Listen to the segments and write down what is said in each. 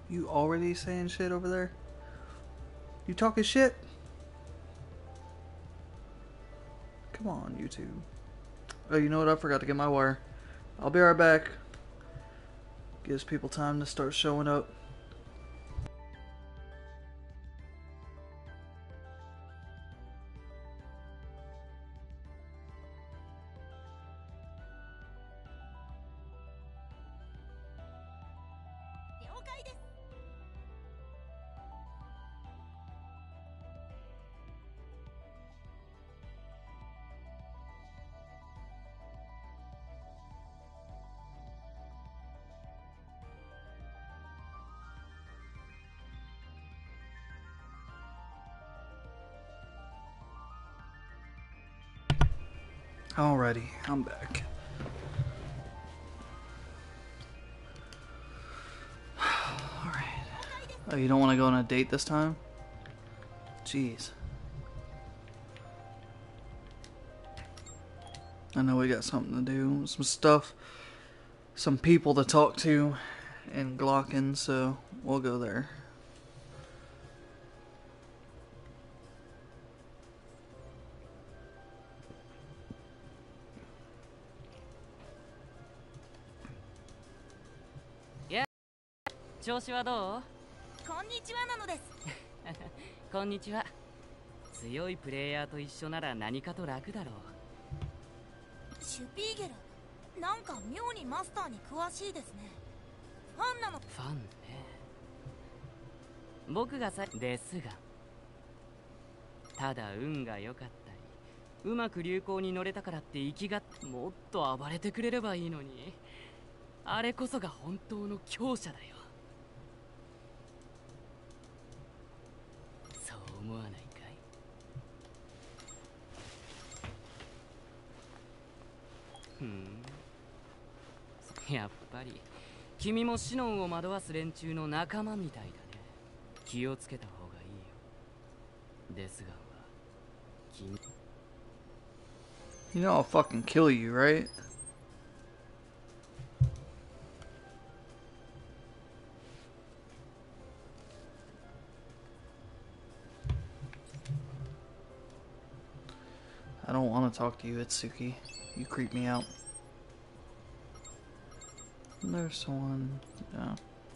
You already saying shit over there? You talking shit? Come on, YouTube. Oh, you know what? I forgot to get my wire. I'll be right back. Gives people time to start showing up. Alrighty, I'm back. Alright. Oh, you don't want to go on a date this time? Jeez. I know we got something to do, some stuff, some people to talk to in Glocken, so we'll go there. Yeah. 調子はどう？ こんにちはなのです。 こんにちは。強いプレイヤーと一緒なら何かと楽だろう。 シュピーゲル、なんか妙にマスターに詳しいですね。ファンなの。 ファンね。僕がですが、ただ運が良かったり、うまく流行に乗れたからって息がもっと暴れてくれればいいのに、あれこそが本当の強者だよ。そう思わないかい？やっぱり君もシノンを惑わす連中の仲間みたいだね。気をつけた方がいいよ。ですがは君 You know I'll fucking kill you, right? I don't want to talk to you, Itsuki. You creep me out. There's one. Yeah.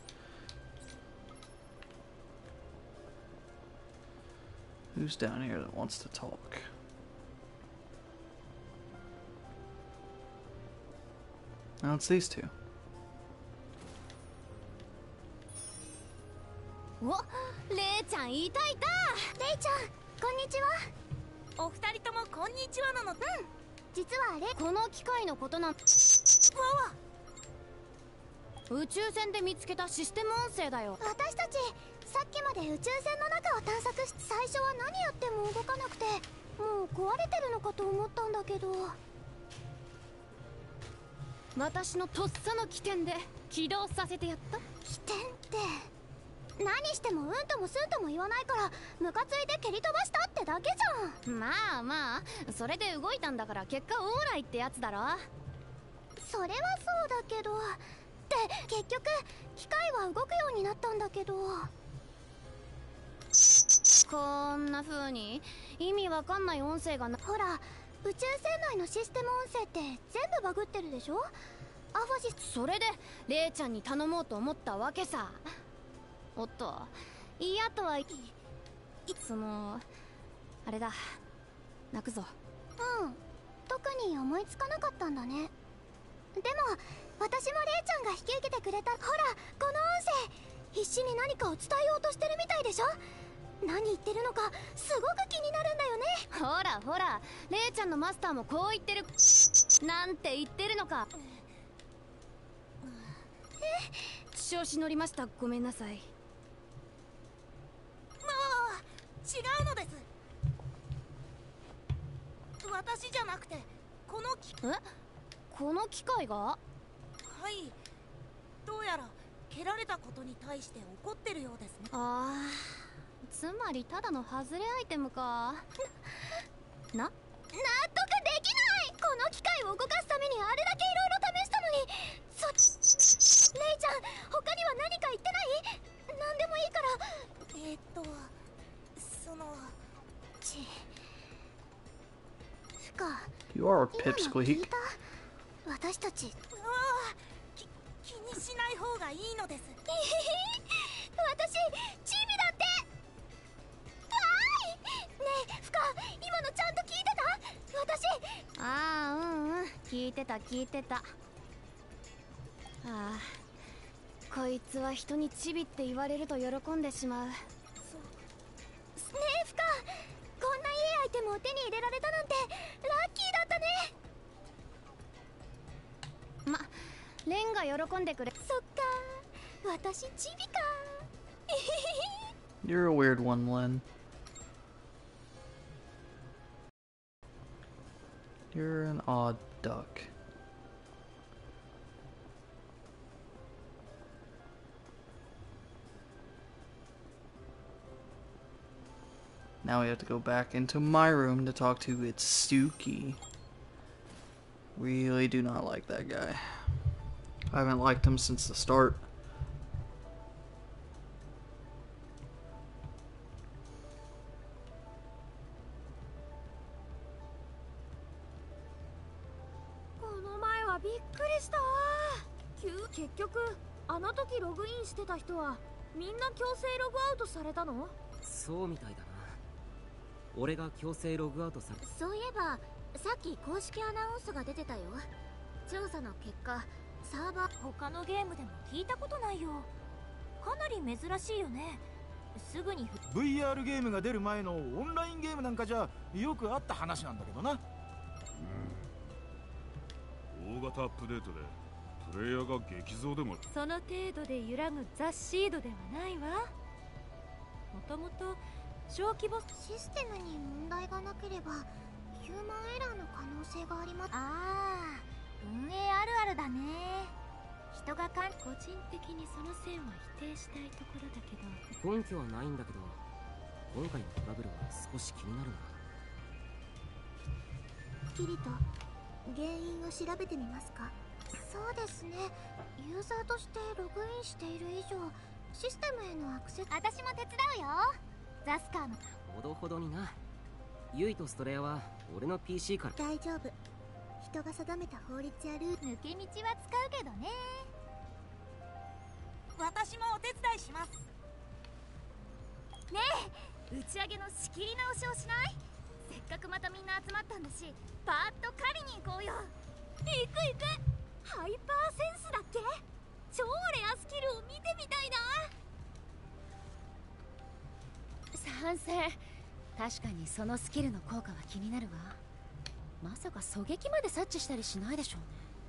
Who's down here that wants to talk? Now it's these two. お、レイちゃんいたいた。レイちゃん、こんにちは。 お二人ともこんにちはなの。 実はこの機械のことなん。 わわ。 宇宙船で見つけたシステム音声だよ。私たちさっきまで宇宙船の中を探索し、最初は何やっても動かなくて、もう壊れてるのかと思ったんだけど、私のとっさの起点で起動させてやった。起点って何してもうんともすんとも言わないからムカついて蹴り飛ばしたってだけじゃん。まあまあ、それで動いたんだから結果オーライってやつだろ。それはそうだけど、で結局機械は動くようになったんだけど、こんな風に意味わかんない音声がほら、宇宙船内のシステム音声って全部バグってるでしょ。アファジス。それでレイちゃんに頼もうと思ったわけさ。おっと、嫌とはいつもあれだ、泣くぞ。うん、特に思いつかなかったんだね。でも私もレイちゃんが引き受けてくれた。ほら、この音声必死に何かを伝えようとしてるみたいでしょ。何言ってるのかすごく気になるんだよね。ほらほら、レイちゃんのマスターもこう言ってる。なんて言ってるのか。調子乗りました。ごめんなさい。 違うのです。私じゃなくてこのこの機械が。 はい、どうやら蹴られたことに対して怒ってるようですね。 ああ、つまりただの外れアイテムか。納得できない。この機械を動かすためにあれだけいろいろ試したのに。レイちゃん、他には何か言ってない？ You are a 今の聞い pipsqueak. た？私たち。 うわ気にしない方がいいのです。 私チビだって。わーい。ねえフカ、今のちゃんと聞いてた？私。ああ、うん、聞いてた聞いてた。ああ、こいつは人にチビって言われると喜んでしまう。ねえフカ、こんないいアイテムを手に入れられたなんてラッキーだったね。ま、レンが喜んでくれ。そっか、私チビか。 You're a weird one, Len. You're an odd duck. Now we have to go back into my room to talk to Itsuki. Really do not like that guy. I haven't liked him since the start. 結局あの時ログインしてた人はみんな強制ログアウトされたの？ そうみたいだな。俺が強制ログアウトされ。 そういえばさっき公式アナウンスが出てたよ。調査の結果、サーバー。 他のゲームでも聞いたことないよ。かなり珍しいよね。すぐに VR ゲームが出る前のオンラインゲームなんかじゃよくあった話なんだけどな。 大型アップデートでプレイヤーが激増でも。 その程度で揺らぐザ・シードではないわ。もともと小規模システムに問題がなければヒューマンエラーの可能性があります。ああ、運営あるあるだね。人が個人的にその線は否定したいところだけど。 根拠はないんだけど、今回のトラブルは少し気になるな。 キリト、原因を調べてみますか？そうですね。ユーザーとしてログインしている以上、システムへのアクセス。私も手伝うよ。ザスカーの。 ほどほどにな。ユイとストレアは俺の PC から。 大丈夫。人が定めた法律やルール。抜け道は使うけどね。 私もお手伝いします。 ねえ、打ち上げの仕切り直しをしない？せっかくまたみんな集まったんだし、パーッと狩りに行こうよ。行く行く。ハイパーセンスだっけ？超レアスキルを見てみたいな。 賛成。確かにそのスキルの効果は気になるわ。まさか狙撃まで察知したりしないでしょ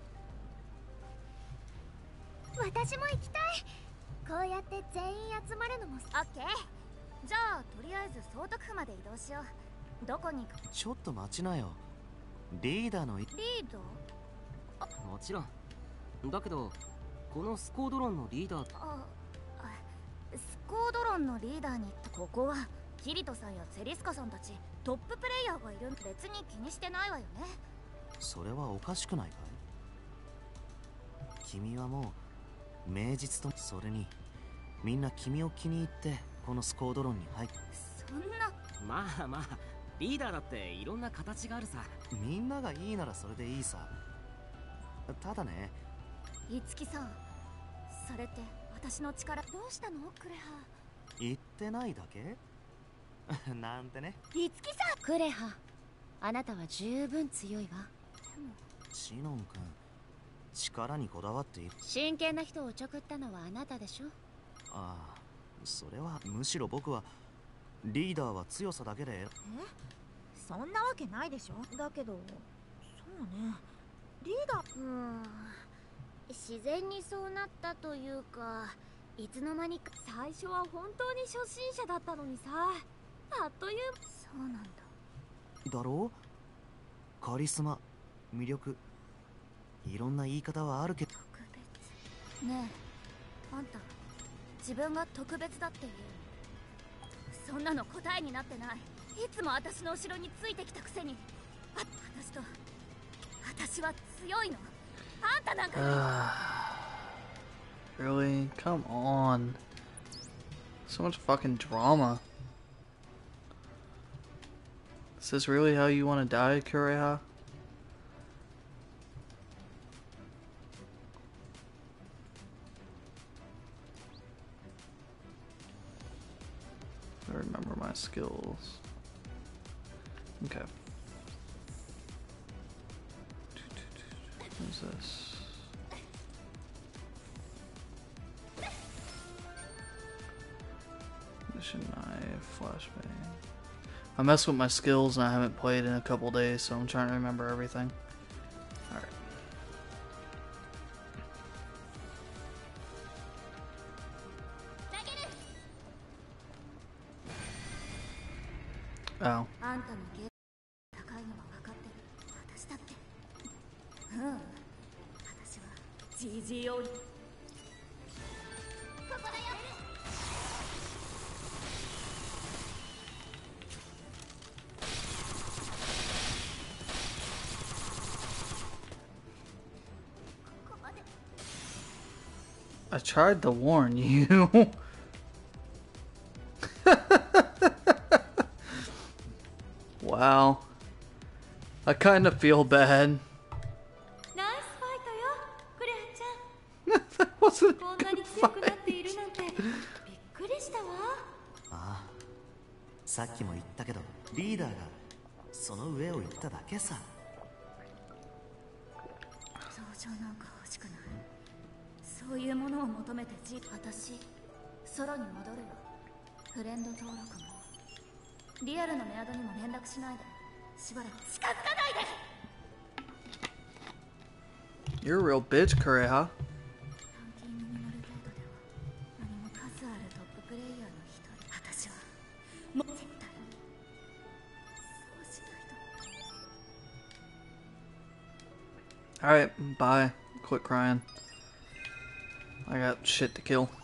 うね。 私も行きたい。こうやって全員集まるのも。オッケー。じゃあとりあえず総督府まで移動しよう。どこに行く？ ちょっと待ちなよ。リーダーの。 リード？ もちろん。だけどこのスコードロンのリーダー。 スコードロンのリーダーに。ここはキリトさんやセリスカさんたちトッププレイヤーがいる。別に気にしてないわよね。 それはおかしくないかい？君はもう名実と。それにみんな君を気に入ってこのスコードロンに入って。 そんな。 まあまあ、リーダーだっていろんな形があるさ。 みんながいいならそれでいいさ。ただね、 いつきさん、それって私の力。どうしたのクレハ？ 言ってないだけなんてね。 いつきさん。 クレハ、あなたは十分強いわ。 シノン君、力にこだわっている。 真剣な人をおちょくったのはあなたでしょ。 ああ、それはむしろ僕はリーダーは強さだけで。 そんなわけないでしょ。だけどそうね、リーダー。 自然にそうなったというか、いつの間にか。 最初は本当に初心者だったのにさ、あっという。 そうなんだ。 だろう？カリスマ、魅力、いろんな言い方はあるけど。 特別ねえ、あんた自分が特別だって言う。そんなの答えになってない。いつも私の後ろについてきたくせに。私は強いの。あんたなんか。 Really? Come on. So much fucking drama. Is this really how you want to die, Kureha? remember my skills. Okay. What is this? Mission knife, flashbang. I mess with my skills and I haven't played in a couple days, so I'm trying to remember everything. Alright. Oh. あんたのゲーム高いのは分かってる。私だって。私は GGO に。ここだよ。ここまで。 I tried to warn you. Wow. I kind of feel bad. ナイスファイトよ、クレアちゃん。 That wasn't こんなに強くなっているなんてびっくりしたわ。 ああ、さっきも言ったけどリーダーがその上を言っただけさ。 同情なんか欲しくない。そういうものを求めて私ソロに戻るよ。フレンド登録もリアルのメアドにも連絡しないで。しばらく近づかないで。 You're a real bitch, Kureha. ランキングに乗る程度では何も数あるトッププレイヤーの一人。私はもう絶対そうしないと。 Alright, bye. Quit crying. I got shit to kill.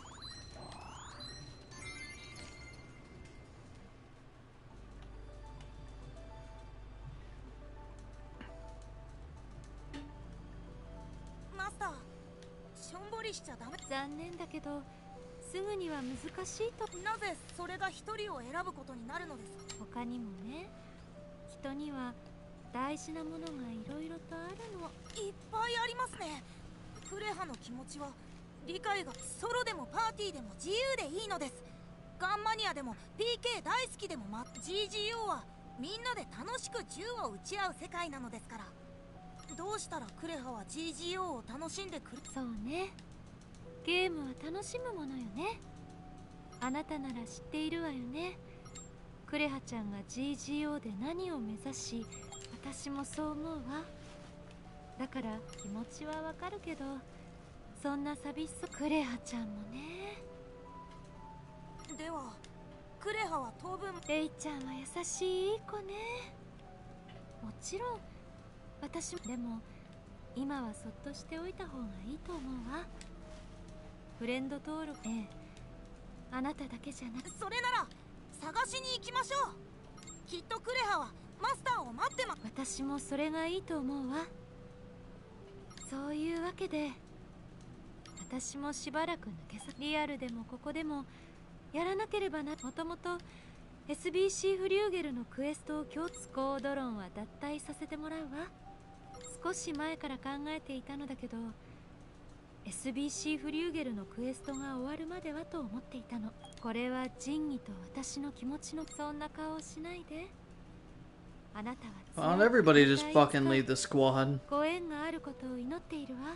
Master, しょんぼりしちゃダメ。 残念だけどすぐには難しいと。 なぜそれが一人を選ぶことになるのですか。 他にもね、人には大事なものがいろいろとあるの。 いっぱいありますね。クレハの気持ちは理解がソロでもパーティーでも自由でいいのです。ガンマニアでも PK 大好きでもGGO はみんなで楽しく銃を撃ち合う世界なのですから。どうしたらクレハは GGO を楽しんでくる。 そうね、ゲームは楽しむものよね。あなたなら知っているわよね。クレハちゃんが GGO で何を目指し、私もそう思うわ。だから気持ちはわかるけど、そんな寂しそう。クレハちゃんもね。 ではクレハは当分。 レイちゃんは優しい子ね。もちろん私も。でも今はそっとしておいた方がいいと思うわ。フレンド登録。ええ、あなただけじゃなく。 それなら探しに行きましょう。きっとクレハはマスターを待ってます。 私もそれがいいと思うわ。そういうわけで私もしばらく抜けさ。リアルでもここでもやらなければな。もともと SBC フリューゲルのクエストを共通。スコードロンは脱退させてもらうわ。少し前から考えていたのだけど、 SBC フリューゲルのクエストが終わるまではと思っていたの。これは仁義と私の気持ちの。そんな顔をしないで。あなたは Why don't everybody just fucking leave the squad? ご縁があることを祈っているわ。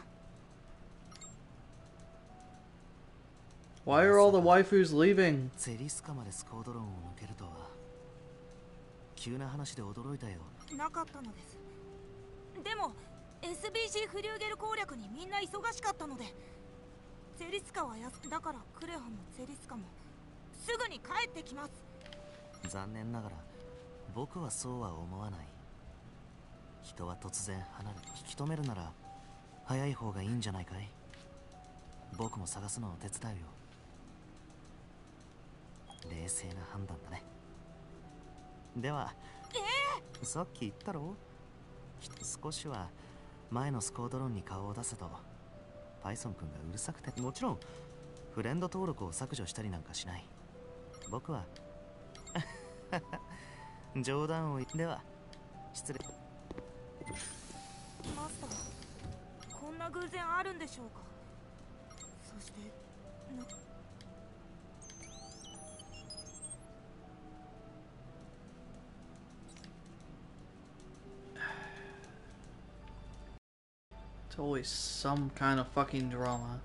Why are all the waifus leaving? ゼリスカまでスコードロンを抜けるとは急な話で驚いたよ。 なかったのです。でも SBC フリューゲル攻略にみんな忙しかったので、ゼリスカはだからクレハもゼリスカもすぐに帰ってきます。 残念ながら僕はそうは思わない。人は突然離れ、引き止めるなら早い方がいいんじゃないかい。僕も探すのを手伝うよ。冷静な判断だね。では、さっき言ったろ、少しは前のスコードロンに顔を出せとパイソン君がうるさくて。もちろんフレンド登録を削除したりなんかしない。僕は冗談を言って。では失礼。 マスター、こんな偶然あるんでしょうか。そして It's always some kind of fucking drama.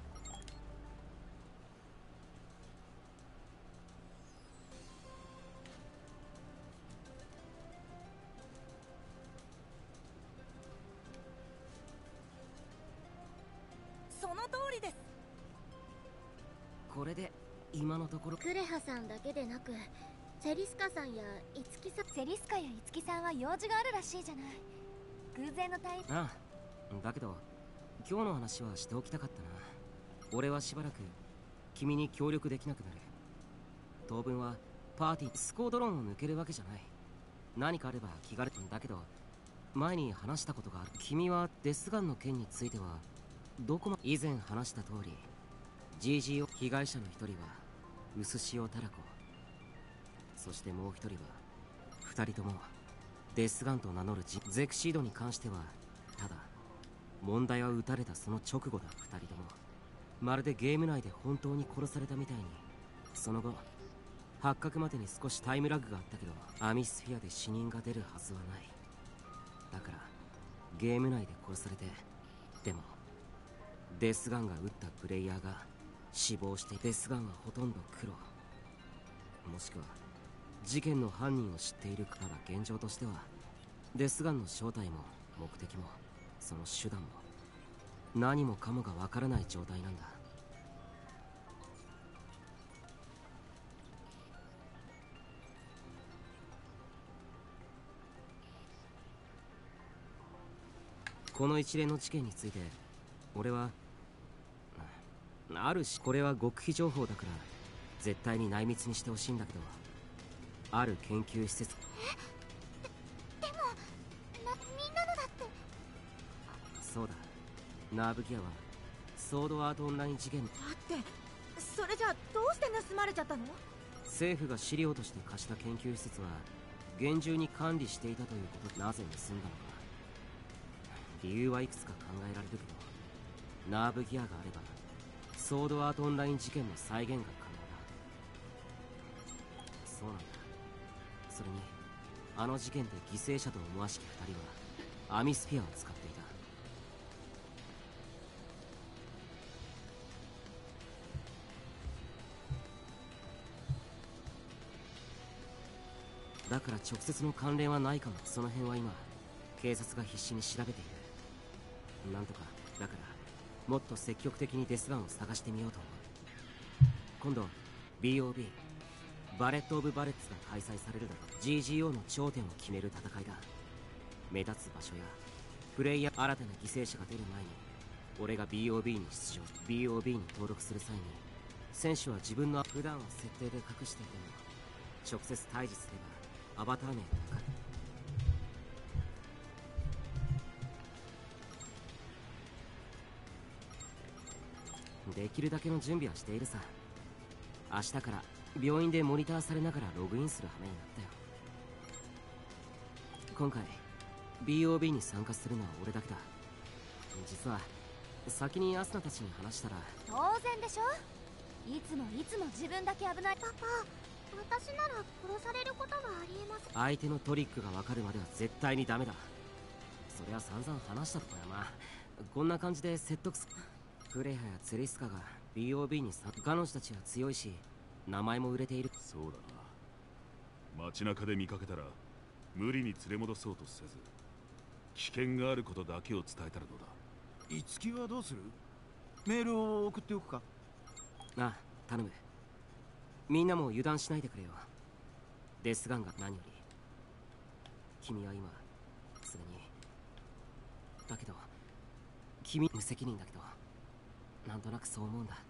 その通りです。 これで今のところクレハさんだけでなくセリスカさんやイツキさん、セリスカやイツキさんは用事があるらしいじゃない。偶然のタイああ、だけど今日の話はしておきたかったな。俺はしばらく君に協力できなくなる。当分はパーティースコードローンを抜けるわけじゃない。何かあれば気軽だけど、前に話したことがある。君はデスガンの件についてはどこま以前話した通り GGO 被害者の一人は薄塩タラコ、そしてもう一人は二人ともデスガンと名乗るゼクシードに関してはただ問題は撃たれたその直後だ。二人ともまるでゲーム内で本当に殺されたみたいに。その後発覚までに少しタイムラグがあったけど、アミスフィアで死人が出るはずはない。だからゲーム内で殺されて、でもデスガンが撃ったプレイヤーが死亡して、デスガンはほとんど黒、もしくは事件の犯人を知っているから。現状としてはデスガンの正体も目的もその手段も何もかもがわからない状態なんだ。この一連の事件について俺はあるし、これは極秘情報だから絶対に内密にしてほしいんだけど、ある研究施設。 でもみんなのだって。 そうだ、ナーブギアはソードアートオンライン事件。 待って、それじゃあどうして盗まれちゃったの？ 政府が資料として貸した研究施設は厳重に管理していたということ。なぜ盗んだのか理由はいくつか考えられるけど、ナーブギアがあればソードアートオンライン事件の再現が可能だ。そうなんだ。それにあの事件で犠牲者と思わしき二人はアミスピアを使っていた。だから直接の関連はないかも。その辺は今警察が必死に調べている。なんとかだからもっと積極的にデスガンを探してみようと思う。今度 BOB バレット・オブ・バレッツが開催されるだろう。 GGO の頂点を決める戦いだ。目立つ場所やプレイヤー、新たな犠牲者が出る前に俺が BOB に出場。 BOB に登録する際に選手は自分の普段は設定で隠していても直接対峙すればアバター名がわかる。できるだけの準備はしているさ。明日から病院でモニターされながらログインする羽目になったよ。今回 BOB に参加するのは俺だけだ。実は先にアスナたちに話したら。 当然でしょ。いつも自分だけ危ない。パパ、私なら殺されることはありえません。 相手のトリックが分かるまでは絶対にダメだ。そりゃ散々話したとかや。まあこんな感じで説得す。クレハやツェリスカが BOB に彼女たちは強いし名前も売れている。 そうだな。街中で見かけたら無理に連れ戻そうとせず、危険があることだけを伝えたらどうだ。 いつきはどうする？メールを送っておくか？ ああ、頼む。みんなも油断しないでくれよ。デスガンが何より。君は今すぐに。だけど君無責任だけどなんとなくそう思うんだ。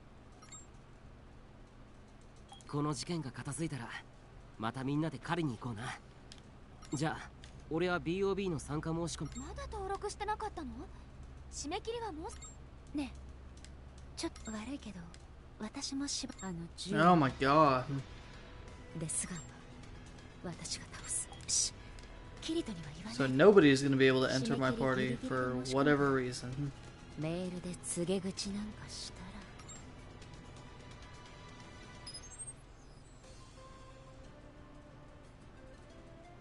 この事件が片付いたらまたみんなで狩りに行こうな。じゃあ俺は BOB の参加申し込み。 まだ登録してなかったの？締め切りはもうねえ、ちょっと悪いけど私も Oh my god. デスガンは私が倒す。キリトには言わない。 So nobody is going to be able to enter my party for whatever reason. メールで告げ口なんかしたら。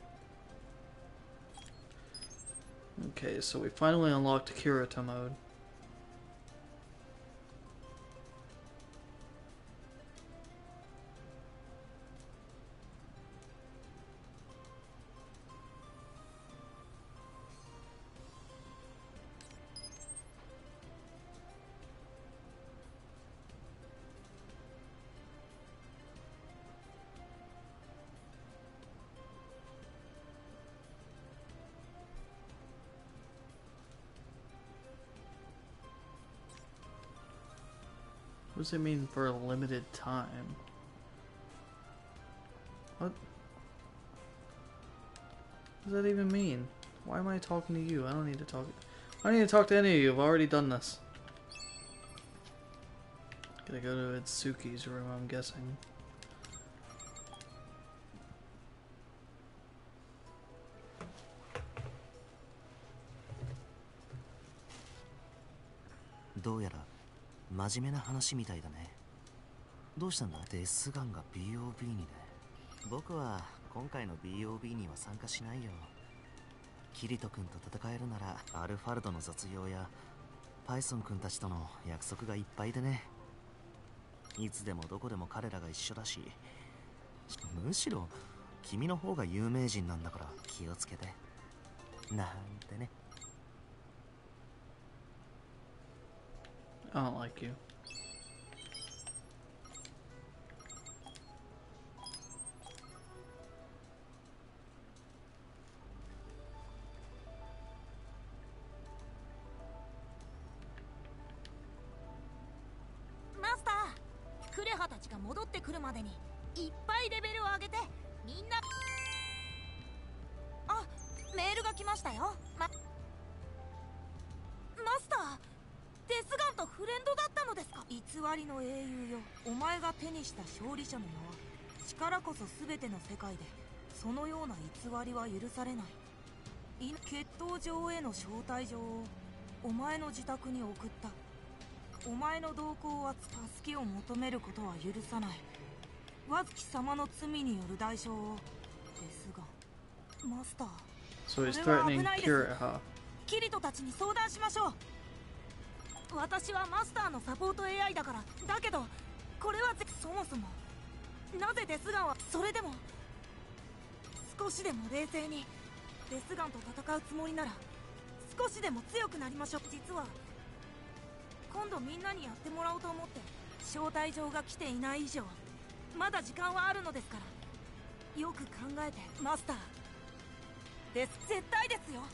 Okay, so we finally unlocked Kirito mode. What does it mean for a limited time? What? What does that even mean? Why am I talking to you? I don't need to talk. I don't need to talk to any of you. I've already done this. Gotta go to Itsuki's room, I'm guessing. どうやら真面目な話みたいだね。どうしたんだ？デスガンが BOB にね。僕は今回の BOB には参加しないよ。キリト君と戦えるならアルファルドの卒業やパイソン君たちとの約束がいっぱいでね。いつでもどこでも彼らが一緒だし、むしろ君の方が有名人なんだから気をつけてなんてね。 I don't like you. Master、クレハたちが戻ってくるまでにいっぱいレベルを上げて、みんな。あ、メールが来ましたよ。マスター、デスガンとフレンドだったのですか？偽りの英雄よ。お前が手にした勝利者の名は力こそ全ての世界でそのような偽りは許されない。決闘場への招待状をお前の自宅に送った。お前の動向は助けを求めることは許さない。和月様の罪による代償を。ですがマスター、 So he's これは threatening 危ないです。 Kiriha. キリトたちに相談しましょう。私はマスターのサポート AI だから。だけどこれはそもそもなぜデスガンは。それでも少しでも冷静にデスガンと戦うつもりなら少しでも強くなりましょう。実は今度みんなにやってもらおうと思って。招待状が来ていない以上まだ時間はあるのですから、よく考えて。マスターです。絶対ですよ。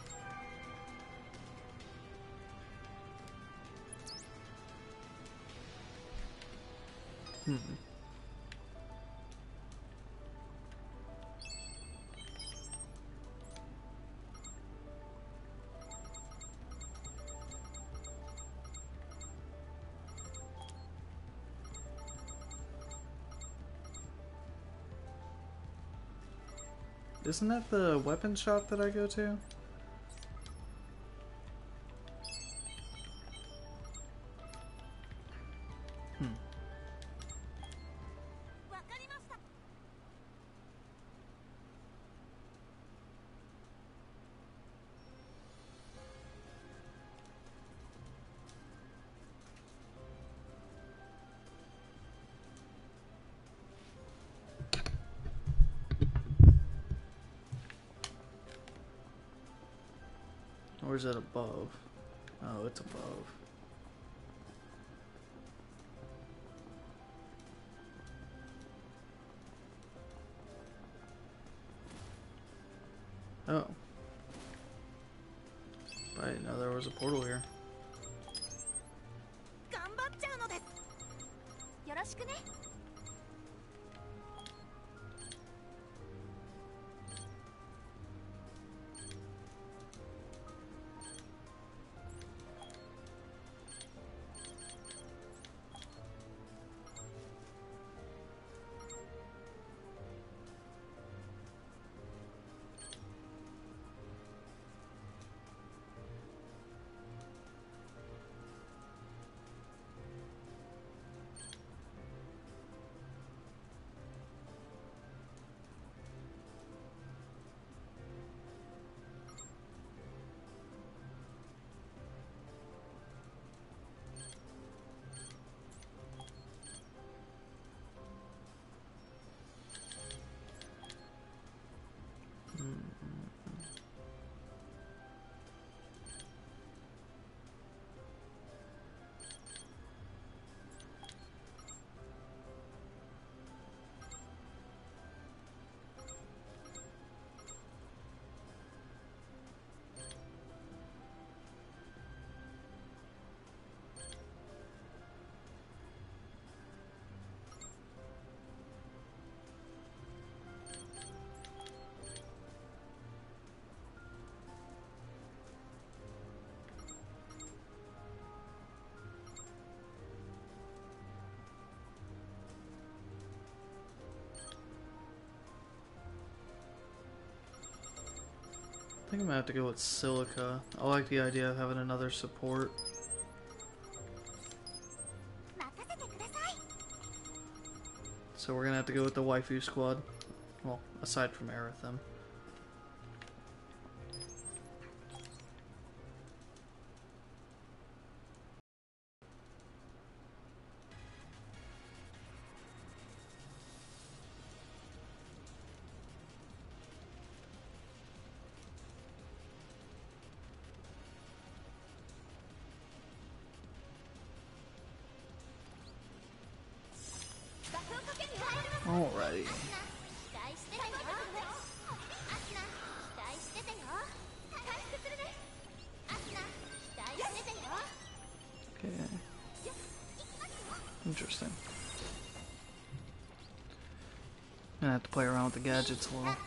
Isn't that the weapon shop that I go to? Hmm. わかりました。 Or is it above? Oh, it's above. Oh. I didn't know there was a portal here. 頑張っちゃうのです。よろしくね。 think I'm gonna have to go with Silica. I like the idea of having another support. So we're gonna have to go with the waifu squad. Well, aside from Aerithim. Alrighty. Okay. Interesting. Gonna have to play around with the gadgets a little.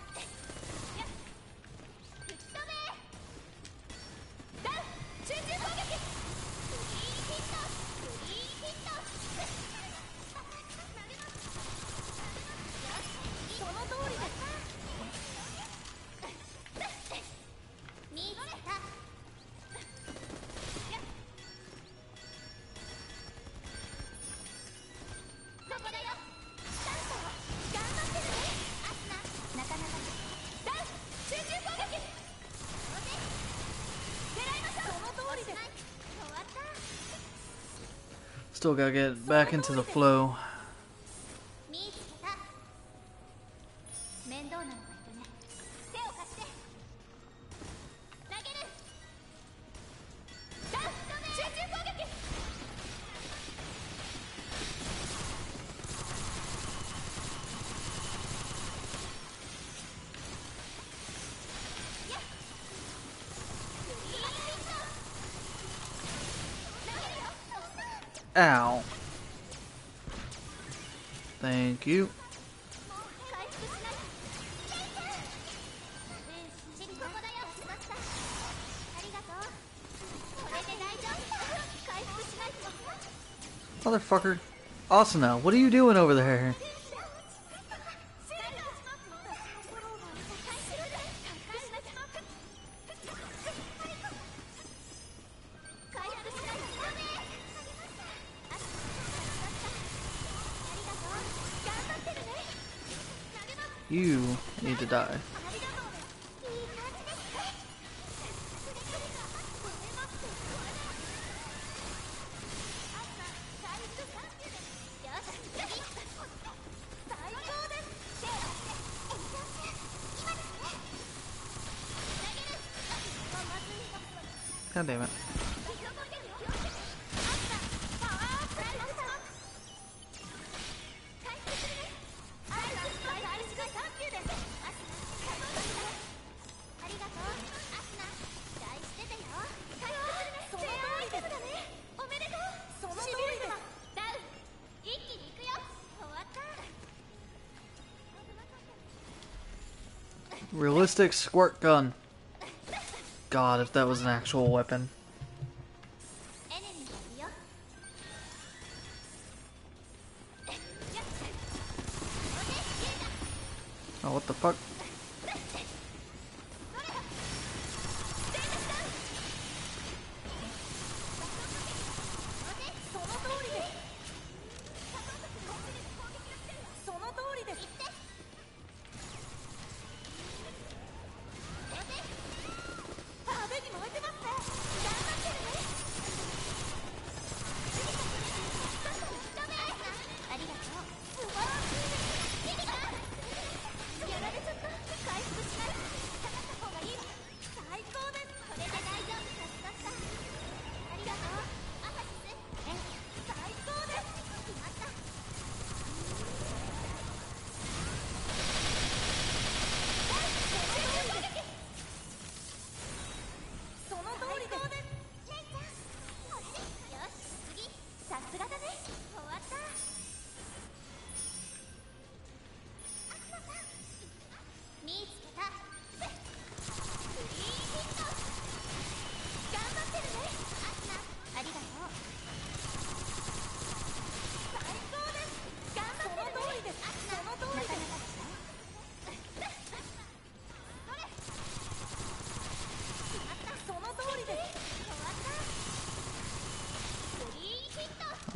Still gotta get back into the flow. Ow. Thank you. Motherfucker. Asuna, what are you doing over there? You need to die. God damn it. Realistic squirt gun. God, if that was an actual weapon. Oh, what the fuck?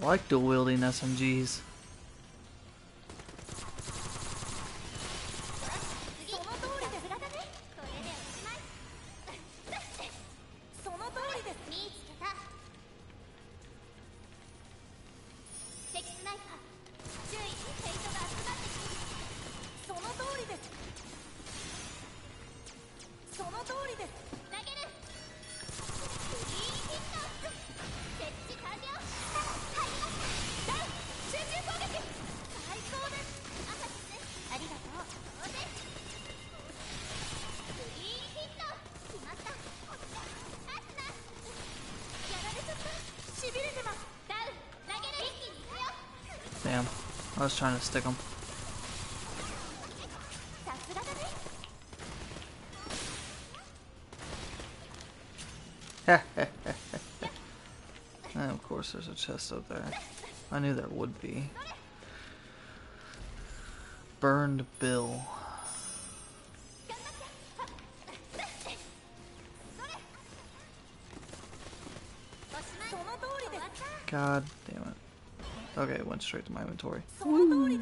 like dual wielding SMGs. しびれてます。ダウン投げる。一気に行くよ。 Damn, I was trying to stick him. さすがだね。 And of course there's a chest up there. I knew there would be. Burned Bill. God damn it. Okay, it went straight to my inventory. Woo.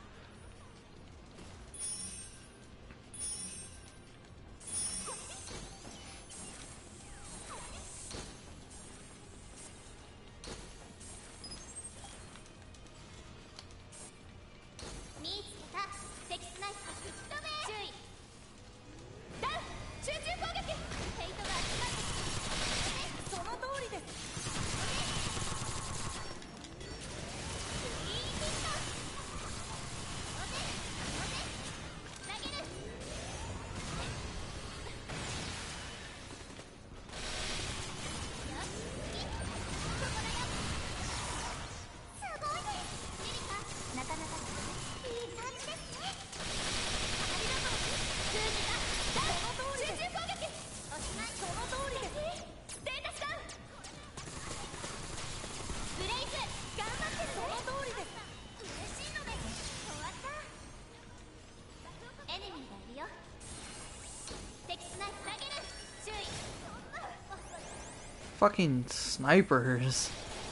Fucking snipers.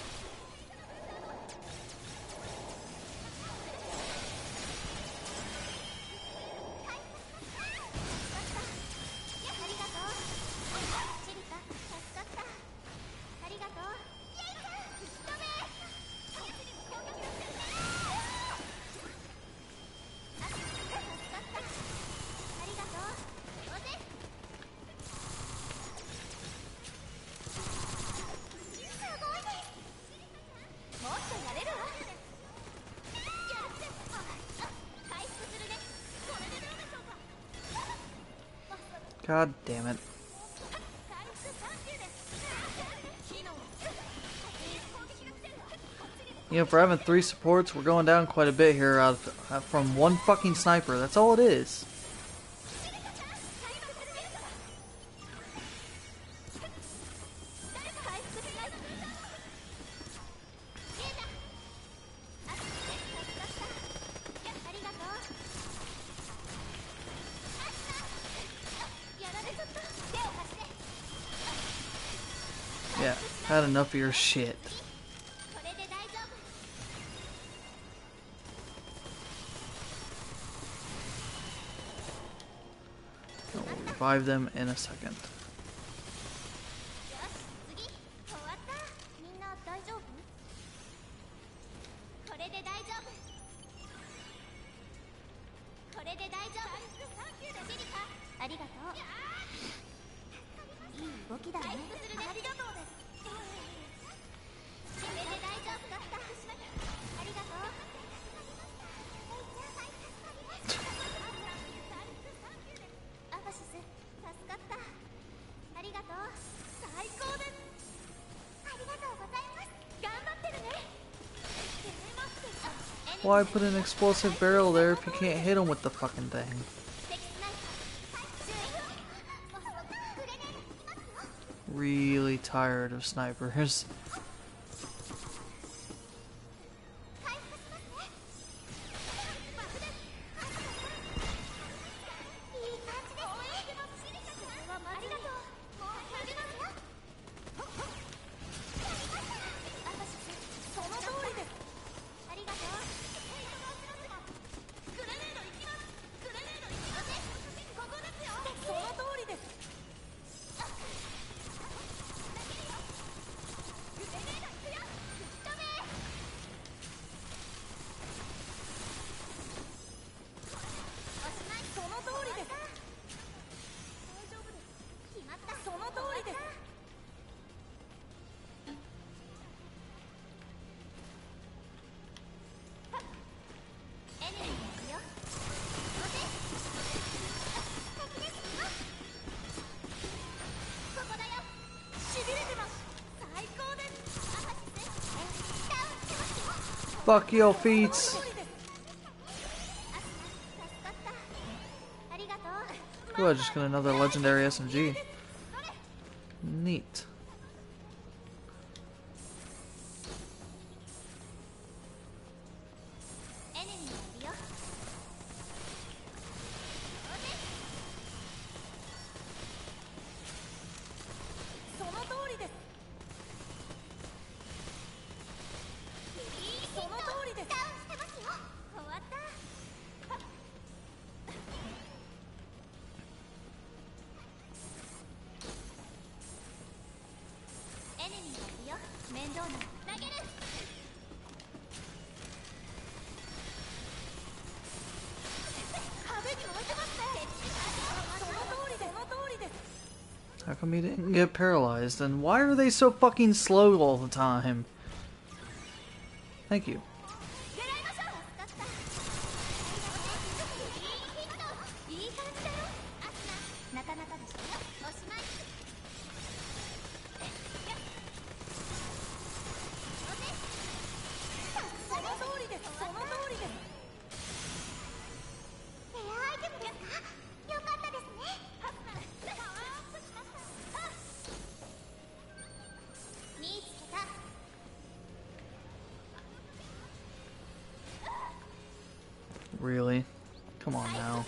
God damn it. You know, for having 3 supports, we're going down quite a bit here from one fucking sniper. That's all it is. Yeah, had enough of your shit. I'll revive them in a second. Why put an explosive barrel there if you can't hit him with the fucking thing? Really tired of snipers. Fuck your feet. ありがとう。 Oh, I just got another legendary SMG. Neat. How come he didn't get paralyzed? And why are they so fucking slow all the time? Thank you. Really? Come on now.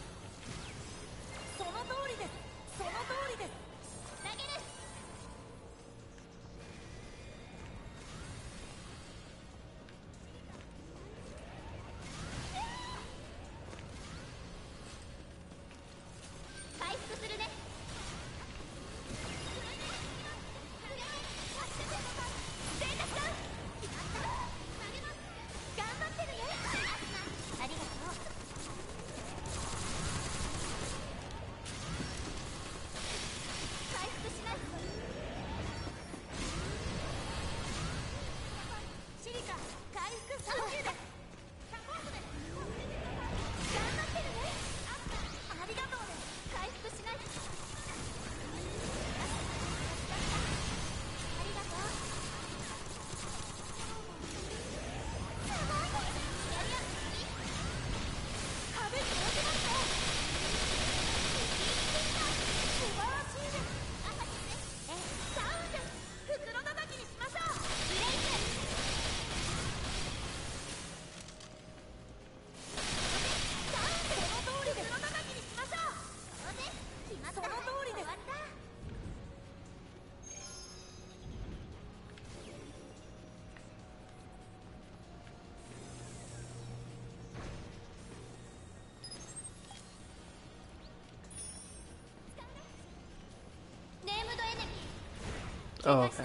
Oh, okay.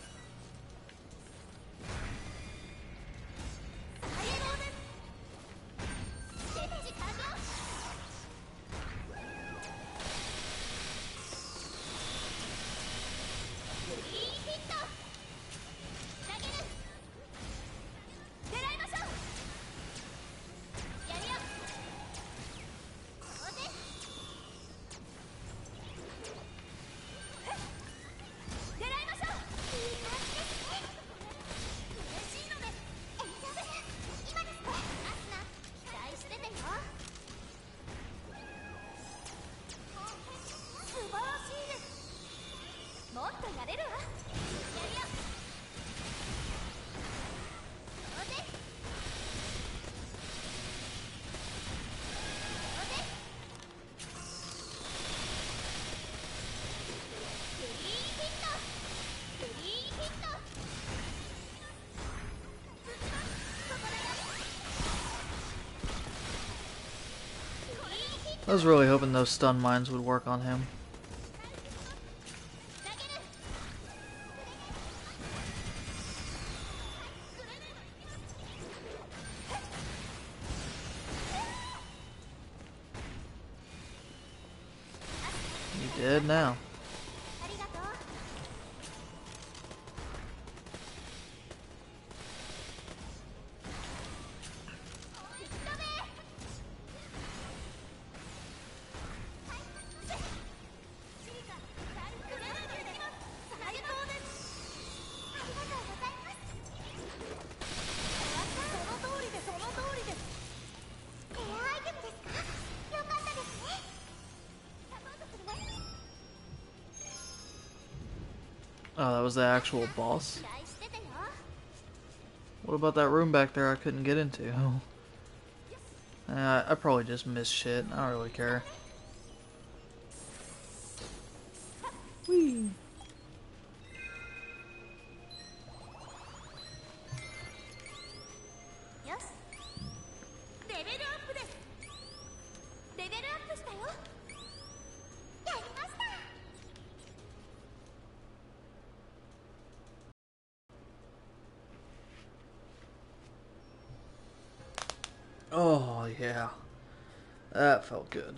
I was really hoping those stun mines would work on him. You did now. Oh, that was the actual boss? 期待しててよ。 What about that room back there I couldn't get into? I probably just missed shit. I don't really care. Whee! よし。レベルアップです。レベルアップしたよ。やりました。 Oh, yeah. That felt good.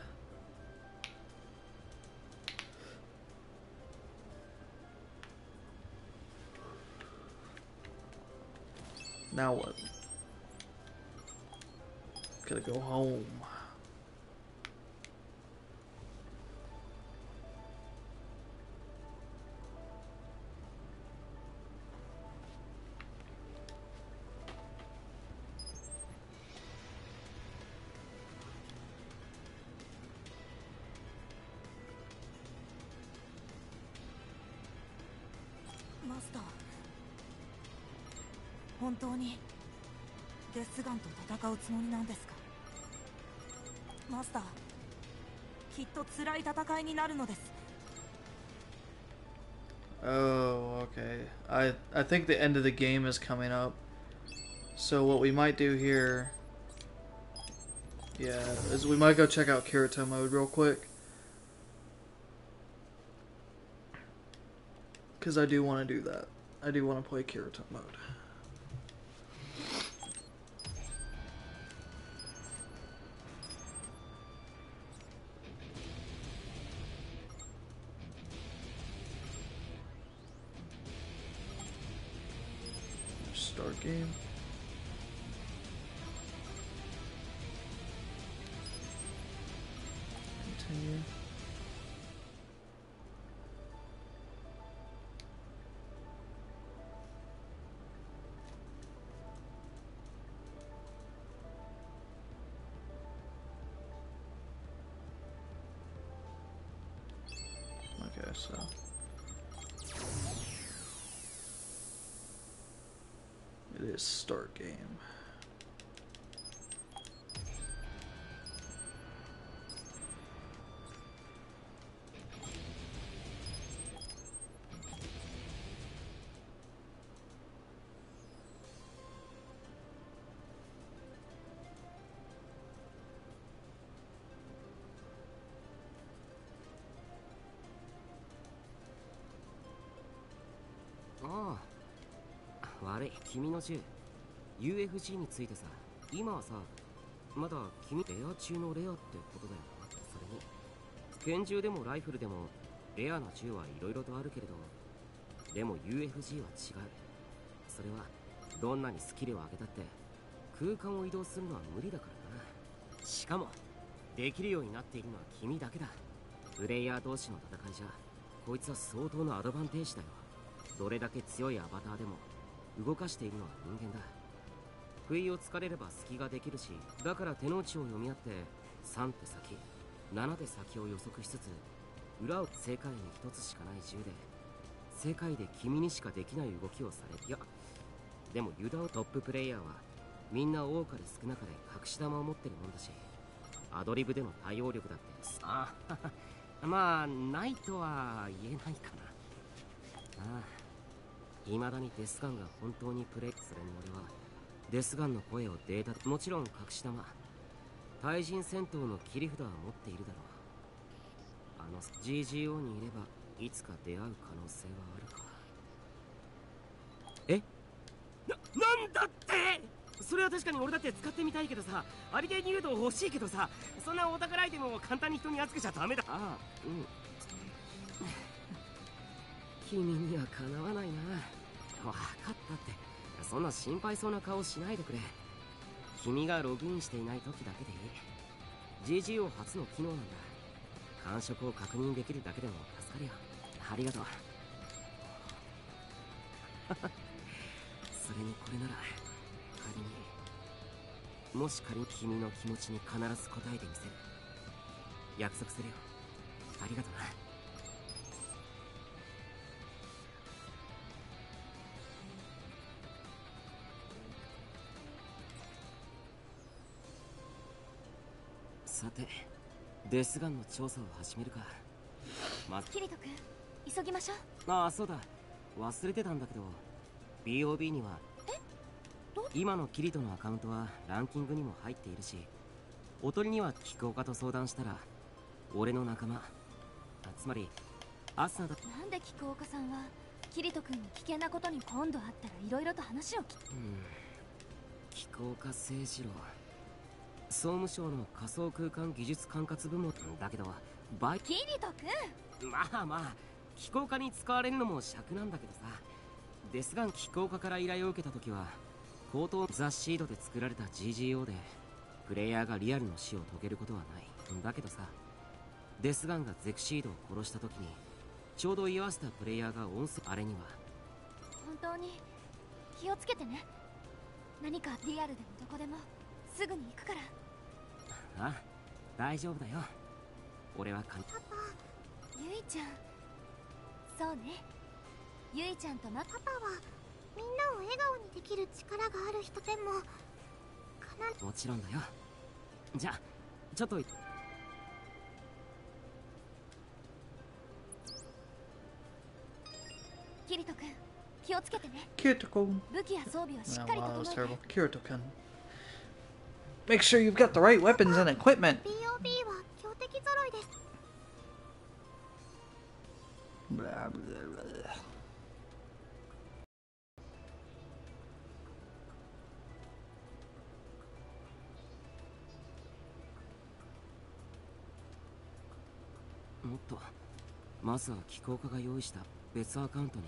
Now what? Gotta go home. マスター、本当にデスガンと戦うつもりなんですか？マスター、きっと辛い戦いになるのです。 Oh, okay. I think the end of the game is coming up. So what we might do here, yeah, is we might go check out Kirito mode real quick. Because I do want to do that. I do want to play Kirito mode. Start game. Continue. Okay, so it is start game. Ah, 悪い、君の銃 UFG についてさ、今はさ、まだ君レア中のレアってことだよな。それに拳銃でもライフルでもレアな銃はいろいろとあるけれど、でも UFG は違う。それはどんなにスキルを上げたって空間を移動するのは無理だからな。しかもできるようになっているのは君だけだ。プレイヤー同士の戦いじゃこいつは相当なアドバンテージだよ。どれだけ強いアバターでも動かしているのは人間だ。不意をつかれれば隙ができるし、だから手の内を読み合って3手先7手先を予測しつつ、裏を世界に一つしかない銃で世界で君にしかできない動きをされる。いやでも油断トッププレイヤーはみんな多かれ少なかれ隠し玉を持ってるもんだし、アドリブでの対応力だってあまあないとは言えないかな。ああ、未だにデスガンが本当にプレイ。それに俺はデスガンの声をデータ、もちろん隠し玉対人戦闘の切り札は持っているだろう。あの GGO にいればいつか出会う可能性はあるか。え、なんだって。それは確かに俺だって使ってみたいけどさ、ありていに言うと欲しいけどさ、そんなお宝アイテムを簡単に人に預けちゃダメだ。ああ、うん。君にはかなわないな。分かったって、そんな心配そうな顔しないでくれ。君がログインしていない時だけでいい。 GGO 初の機能なんだ。感触を確認できるだけでも助かるよ。ありがとう。それにこれなら仮に、もし仮に君の気持ちに必ず答えてみせる。約束するよ。ありがとな。 さてデスガンの調査を始めるか。まずキリト君急ぎましょう。 ああそうだ、忘れてたんだけど BOB には今のキリトのアカウントはランキングにも入っているし、おとりには気候家と相談したら俺の仲間、つまりアスナだ。 なんで菊岡さんはキリト君に危険なことに今度会ったら色々と話を気候家誠二郎、総務省の仮想空間技術管轄部門だけどキリト君、 まあまあ気候家に使われるのも尺なんだけどさ。デスガン気候家から依頼を受けた時は口頭ザ・シードで作られた GGO でプレイヤーがリアルの死を遂げることはないんだけどさ、デスガンがゼクシードを殺した時にちょうど居合わせたプレイヤーが音声あれには。 本当に気をつけてね。何かリアルでもどこでもすぐに行くから。 ああ大丈夫だよ、俺はパパ、ゆいちゃん。そうね、ゆいちゃんとパパはみんなを笑顔にできる力がある人でももちろんだよ。じゃあちょっとキリト君気をつけてね。 Kirito-kun. 武器や装備はしっかり Wow, that 整 was えて。 terrible. Kirito-kun. Make sure you've got the right weapons and equipment. BOB は強敵揃いです。 Blah, blah, blah. もっとまずは気候家が用意した別アカウントに。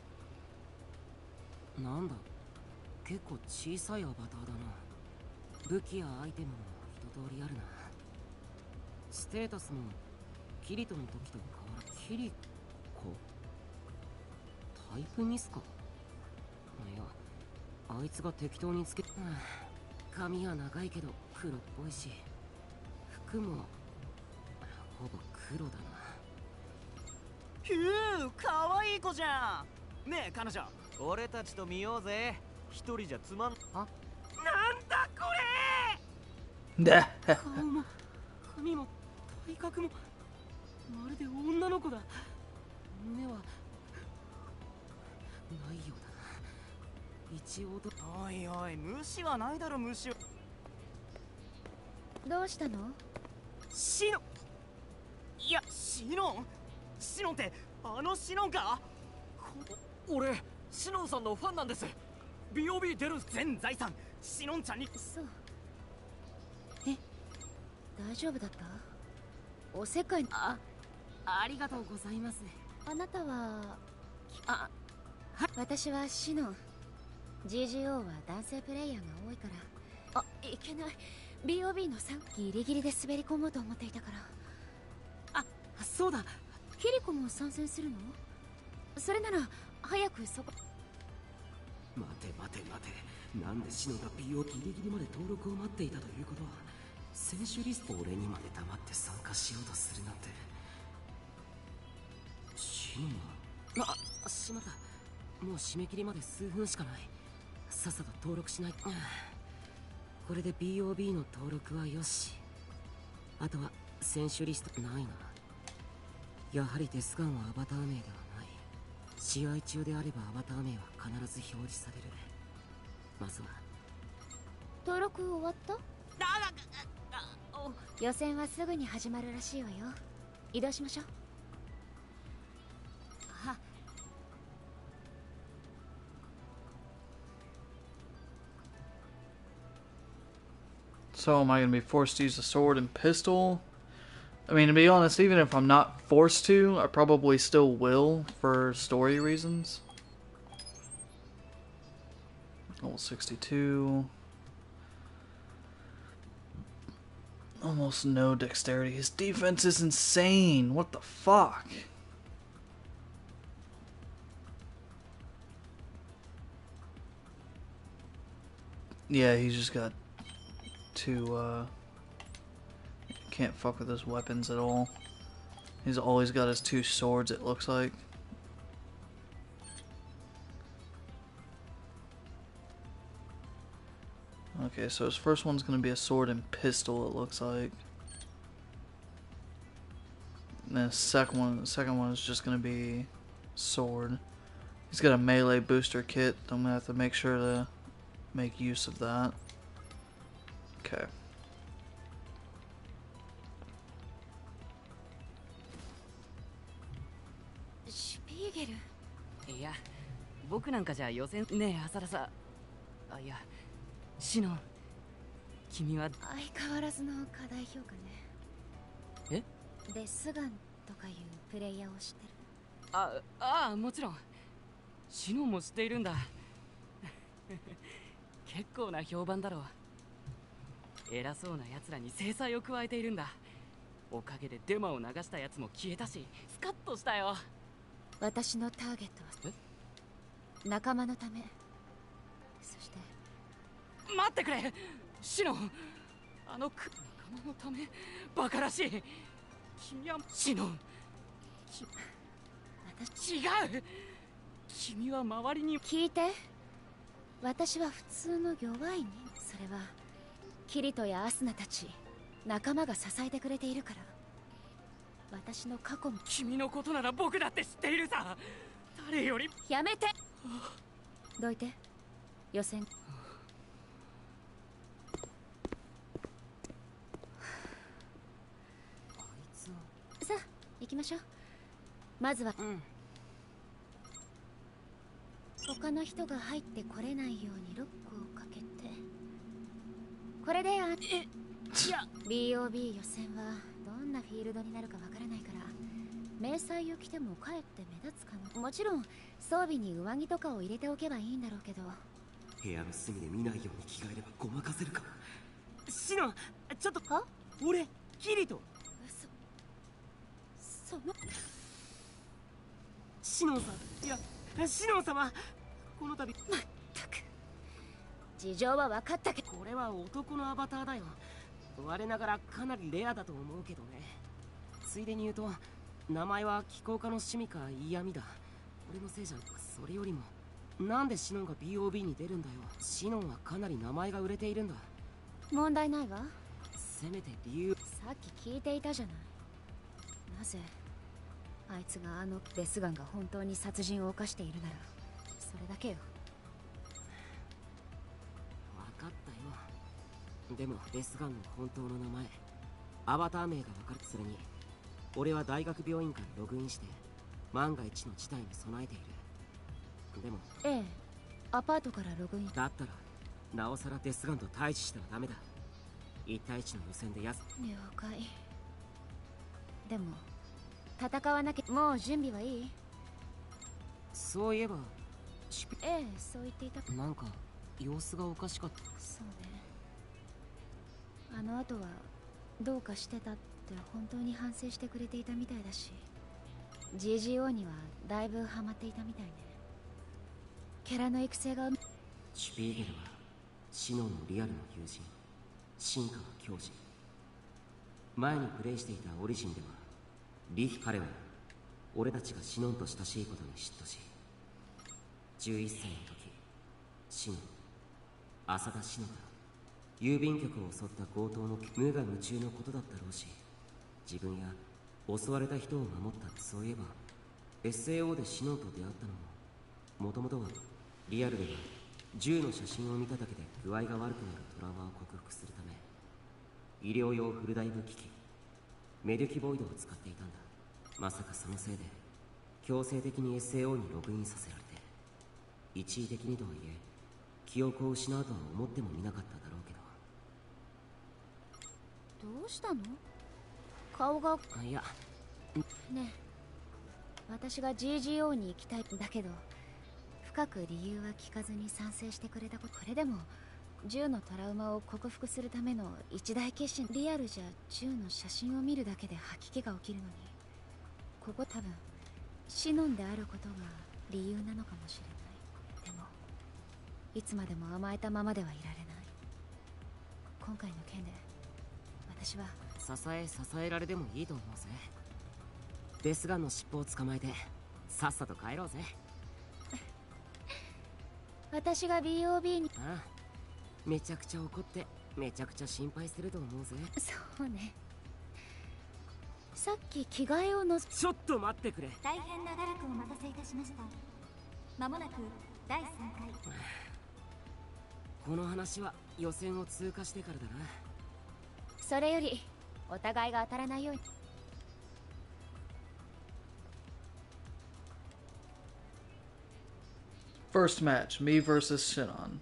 なんだ、結構小さいアバターだな。武器やアイテムも一通りあるな。ステータスもキリトの時と変わらキリコタイプミスか。いやあいつが適当につけ髪は長いけど黒っぽいし、服もほぼ黒だな。 ひゅー、かわいい子じゃん。ねえ彼女、俺たちと見ようぜ。一人じゃつまん。あ、なんだこれ。 顔も髪も体格もまるで女の子だ。目はないようだな。一応と。 おいおい、虫はないだろ。虫はどうしたの？ シノン。いや、シノンってあのシノンか。俺シノンさんのファンなんです。 BOB 出る全財産シノンちゃんに。 そう。大丈夫だった？おせっかい。 ありがとうございます。 あなたは私はシノン。 GGO は男性プレイヤーが多いから。いけない。 BOB の3ギリギリで滑り込もうと思っていたから。 そうだ、 キリコも参戦するの？それなら早くそこ。 待て、なんでシノが BO ギリギリまで登録を待っていたということは、選手リスト俺にまで黙って参加しようとするなんて。シノがしまった。もう締め切りまで数分しかない。さっさと登録しない。これで BOB の登録はよし。あとは選手リストないな。やはりデスガンはアバター名ではない。試合中であればアバター名は必ず表示される。まずは登録終わった？予選はすぐに始まるらしいわよ。移動しましょう。 So am I going to be forced to use a sword and pistol? I mean, to be honest, even if I'm not forced to, I probably still will for story reasons. Level 62. Almost no dexterity. His defense is insane. What the fuck? Yeah, he's just got two, can't fuck with his weapons at all. He's always got his two swords, it looks like. Okay, so his first one's gonna be a sword and pistol, it looks like. And the second one is just gonna be sword. He's got a melee booster kit. I'm gonna have to make sure to make use of that. Okay. Yeah. いや、僕なんかじゃ予選ねえ、浅田さ。あ、いや、シノン。君は相変わらずの課題評価ね。 え？ デスガンとかいうプレイヤーを知ってる？ ああ、もちろん。シノンも知っているんだ。結構な評判だろう。偉そうな奴らに制裁を加えているんだ。おかげでデマを流した奴も消えたし、スカッとしたよ。 私のターゲットは仲間のため。そして待ってくれ、シノン。仲間のため、バカらしい。君はシノン。違う。君は周りに聞いて。私は普通の弱い人。それはキリトやアスナたち仲間が支えてくれているから。私の過去も。 君のことなら僕だって知っているさ。誰より。 やめて。どいて。予選。さあ行きましょう。まずは、他の人が入ってこれないようにロックをかけて。これでBOB 予選はどんなフィールドになるかわからないから、迷彩を着てもかえって目立つかも。もちろん装備に上着とかを入れておけばいいんだろうけど。 部屋の隅で見ないように着替えればごまかせるかも。 シノン、ちょっと。 は？ 俺キリト。 そのシノンさん、いやシノン様、この度。 まったく事情は分かったけど。 これは男のアバターだよ。我ながらかなりレアだと思うけどね。ついでに言うと、名前は気候家の趣味か嫌味だ。俺のせいじゃん。それよりもなんでシノンが BOB に出るんだよ。シノンはかなり名前が売れているんだ。 問題ないわ。 せめて理由。 さっき聞いていたじゃない。なぜあいつがあのデスガンが本当に殺人を犯しているなら、それだけよ。 分かったよ。でもデスガンの本当の名前、アバター名が分かる。それに俺は大学病院からログインして万が一の事態に備えている。でもアパートからログイン。 だったらなおさらデスガンと対峙してはダメだ。1対1の予選で了解。でも戦わなきゃ。もう準備はいい？ そういえばそう言っていた。 なんか様子がおかしかった。 そうね。あの後はどうかしてたって本当に反省してくれていたみたいだし、 GGO にはだいぶハマっていたみたいね。キャラの育成が。 シュピーゲルはシノンのリアルの友人、進化の教授。前にプレイしていたオリジンでは彼は俺たちがシノンと親しいことに嫉妬し、11歳の時、シノン、浅田シノが郵便局を襲った強盗の無我夢中のことだったろうし、自分や襲われた人を守った。そういえば SAO でシノンと出会ったのも、もともとはリアルでは銃の写真を見ただけで具合が悪くなるトラウマを克服するため、医療用フルダイブ機器メデュキボイドを使っていたんだ。まさかそのせいで強制的に SAO にログインさせられて、一時的にとはいえ記憶を失うとは思ってもみなかっただろうけど。どうしたの？顔が。 いやねえ、私が GGO に行きたいんだけど、深く理由は聞かずに賛成してくれたこと。これでも銃のトラウマを克服するための一大決心。リアルじゃ銃の写真を見るだけで吐き気が起きるのに、ここ多分シノンであることが理由なのかもしれない。でもいつまでも甘えたままではいられない。今回の件で私は支えられでもいいと思うぜ。デスガンの尻尾を捕まえてさっさと帰ろうぜ。 私が BOB に。 ああ、めちゃくちゃ怒ってめちゃくちゃ心配すると思うぜ。 そうね。 さっき着替えをのちょっと待ってくれ。 大変長らくお待たせいたしました。まもなく第3回。 この話は予選を通過してからだな。 それよりお互いが当たらないように。 First match, me versus Shinon.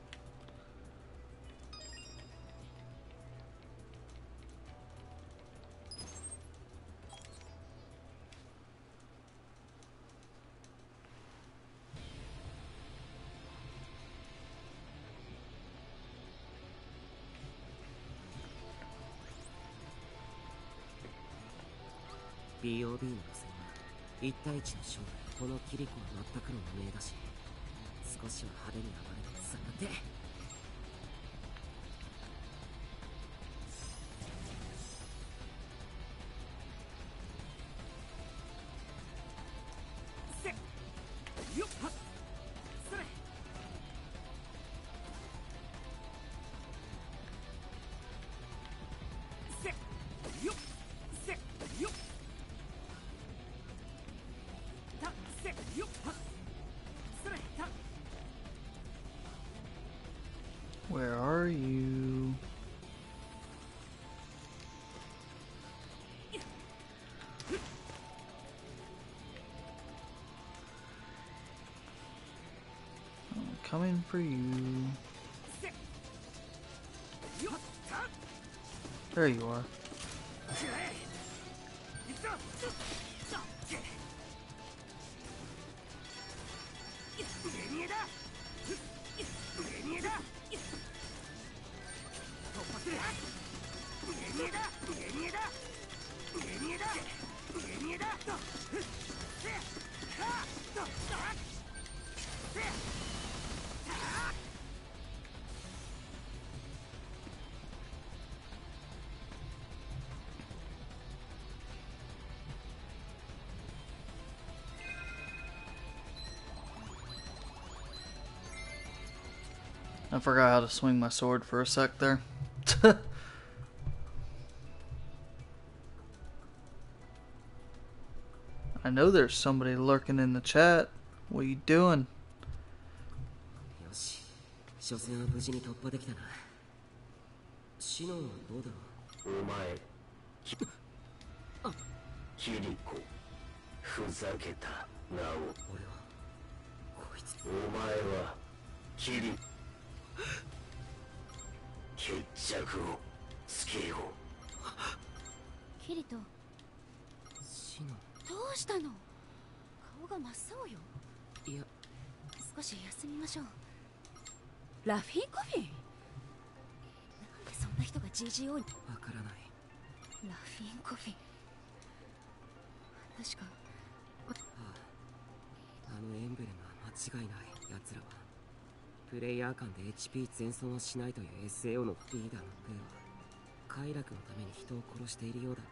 BOB の予選は1対1の勝負。このキリコは全くの無名だし、少しは派手に暴れてさて。せよっはっそれせよっせよったせよっはっそれた。 Where are you? I'm coming for you. There you are. I forgot how to swing my sword for a sec there. I know there's somebody lurking in the chat. What are you doing? よし、初戦は無事に突破できたな。シノンはどうだろう。お前、キリコ、ふざけたなお。俺はこいつ。お前はキリ決着をつけよう。 キリト、 シノン、 どうしたの？顔が真っ青よ。 いや、 少し休みましょう。ラフィーコフィン？なんでそんな人が GGO に。 わからない。 ラフィンコフィン、確かあのエンブレムは間違いない。奴らはプレイヤー間で HP 全損をしないという SAO のリーダーのプーは快楽のために人を殺しているようだった。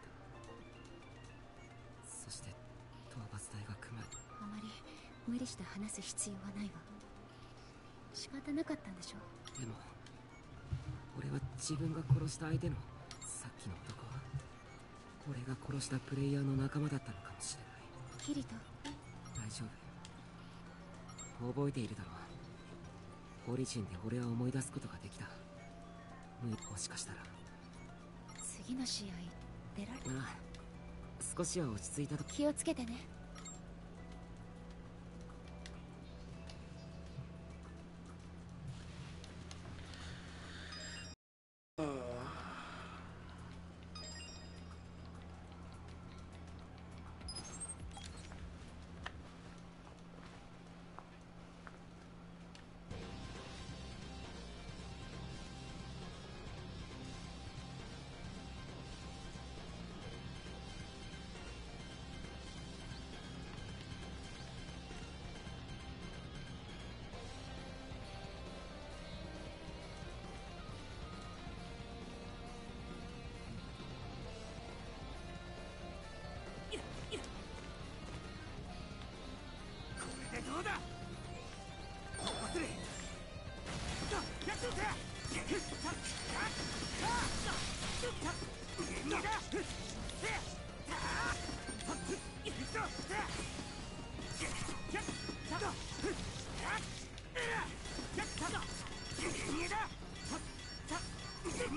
そして討伐隊が組まれ、 あまり無理して話す必要はないわ。仕方なかったんでしょ。 でも俺は自分が殺した相手のさっきの男は俺が殺したプレイヤーの仲間だったのかもしれない。 キリト、 大丈夫。覚えているだろう。オリジンで俺は思い出すことができた。もしかしたら次の試合出られる？ ああ、少しは落ち着いたと。 気をつけてね。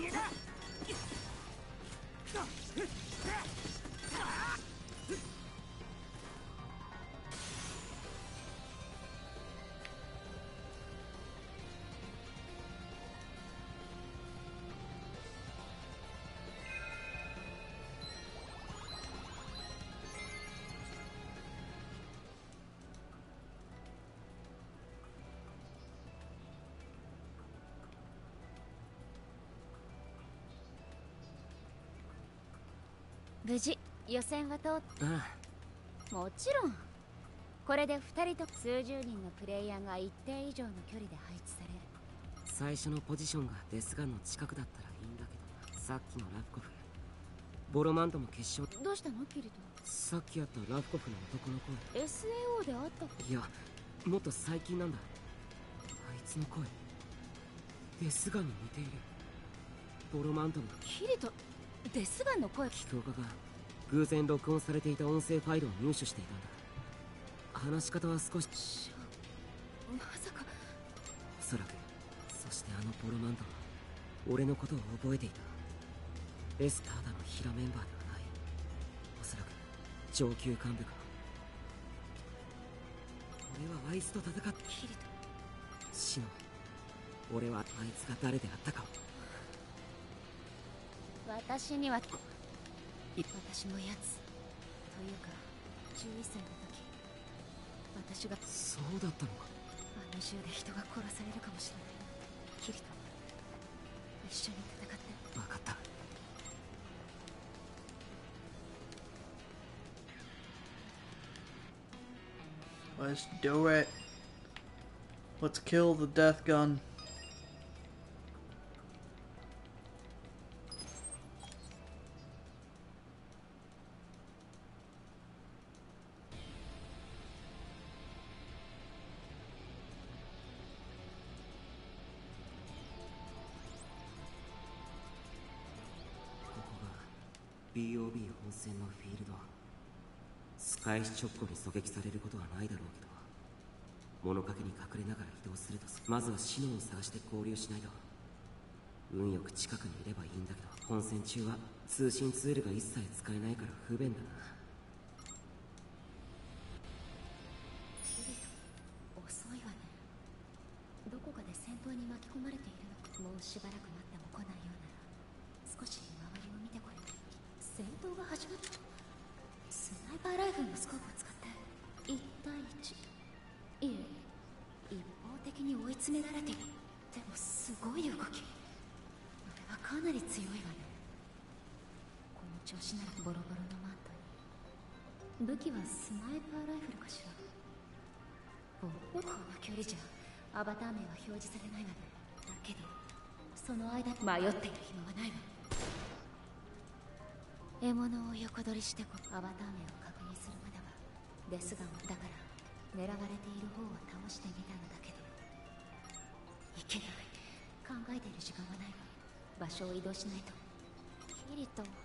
無事予選は通っもちろんこれで2人と数十人のプレイヤーが一定以上の距離で配置される。 最初のポジションがデスガンの近くだったらいいんだけどな。さっきのラフコフ、ボロマンとも決勝。 どうしたのキリト？ さっきやったラフコフの男の声。 SAO で会ったか？ いや、もっと最近なんだ。あいつの声デスガンに似ている。ボロマントも。 キリト、デスガンの声。 気候家が偶然録音されていた音声ファイルを入手していたんだ。話し方は少し。 まさか。 おそらく。そしてあのボロマントは俺のことを覚えていた。ただのヒラメンバーではない。おそらく上級幹部か。俺はあいつと戦って。 キリト。 シノ、俺はあいつが誰であったかを。 私には私のやつというか11歳の時、私が。 そうだったのか。 あの銃で人が殺されるかもしれない。キリト、一緒に戦って。 分かった。 Let's do it. Let's kill the death gun. BOB 本戦のフィールド。開始直後に狙撃されることはないだろうけど、物陰に隠れながら移動するとまずはシノンを探して合流しないと。運よく近くにいればいいんだけど、本戦中は通信ツールが一切使えないから不便だな。 遅いわね。どこかで戦闘に巻き込まれているのか。もうしばらく待っても来ないようなら少し周りを見てこい。戦闘が始まった。スナイパーライフルのスコープを使って1対1。いえ、一方的に追い詰められている。でもすごい動き。あれはかなり強いわね。この調子ならボロボロのマントに。武器はスナイパーライフルかしら。この距離じゃアバター名は表示されないわね。だけどその間迷っている暇はないわ。獲物を横取りしてアバター名を確認するまではデスガンだから狙われている方を倒してみたのだけど、いけない。考えている時間はないわ。場所を移動しないと。キリト、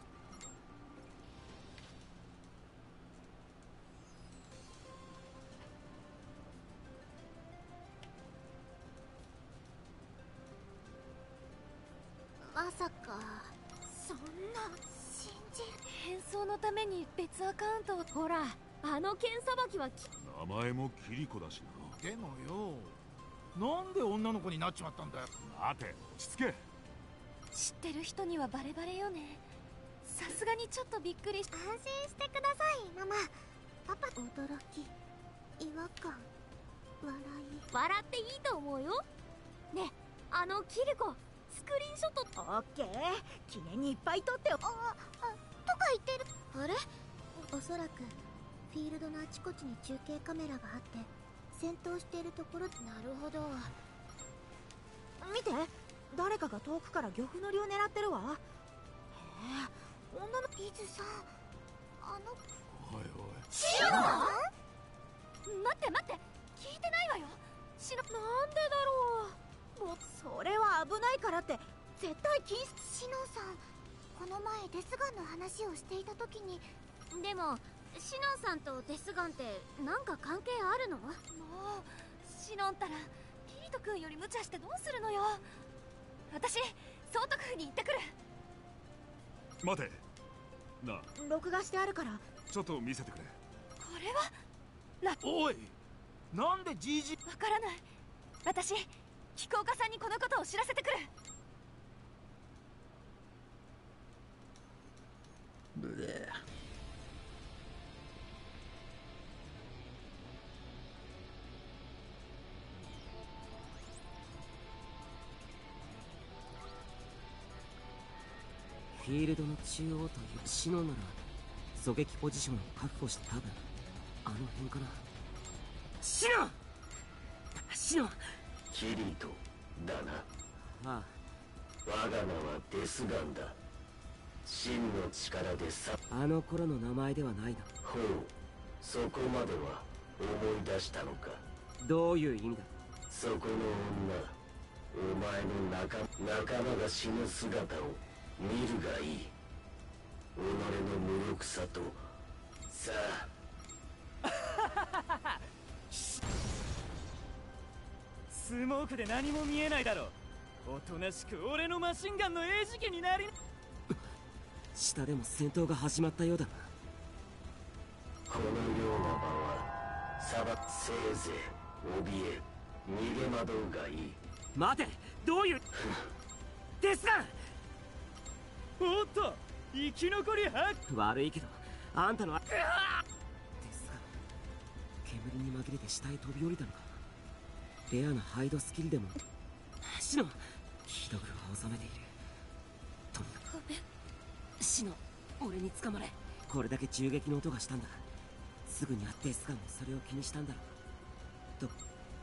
まさかそんな信じる。 変装のために別アカウントを。ほら、あの剣さばきは名前もキリコだしな。 でもよ、なんで女の子になっちまったんだよ。 待て、落ち着け。 知ってる人にはバレバレよね。さすがにちょっとびっくりし。 安心してくださいママ。パパ。驚き、違和感、笑い。 笑っていいと思うよ。ね、あのキリコスクリーンショット。 オッケー、記念にいっぱい撮ってよ。 とか言ってる。あれ、おそらくフィールドのあちこちに中継カメラがあって戦闘しているところ。なるほど。 見て、誰かが遠くから漁夫の利を狙ってるわ。へえ、女の。 イズさん、あの。 おいおい、 シノさん。待って待って、聞いてないわよ。なんでだろう。 もうそれは危ないからって絶対禁止。 シノさん、この前デスガンの話をしていた時に。でもシノンさんとデスガンってなんか関係あるの？もうシノンったらキリト君より無茶してどうするのよ。私総督府に行ってくる。 待てなあ、 録画してあるから。 ちょっと見せてくれ。 これはおい、なんで GG わからない。私飛行家さんにこのことを知らせてくる。 ブレー。 フィールドの中央というシノなら狙撃ポジションを確保して多分あの辺かな。シノシノキリトだな。 あ我が名はデスガンだ。真の力でさ。 あの頃の名前ではないな。 ほう、そこまでは思い出したのか。 どういう意味だ。 そこの女、お前の仲間が死ぬ姿を見るがいい。己の無力さとさあスモークで何も見えないだろう。おとなしく俺のマシンガンの餌食になり。 下でも戦闘が始まったようだな。 このような場はせいぜい怯え逃げ惑うがいい。 待て、どういうですか。おっと、生き残りは悪いけどあんたのですが煙に紛れて下へ飛び降りたのか。レアなハイドスキルでも。シノひどく青ざめている。とにかくシノ、俺に捕まれ。これだけ銃撃の音がしたんだ。すぐに会ってデスガンもそれを気にしたんだろう。と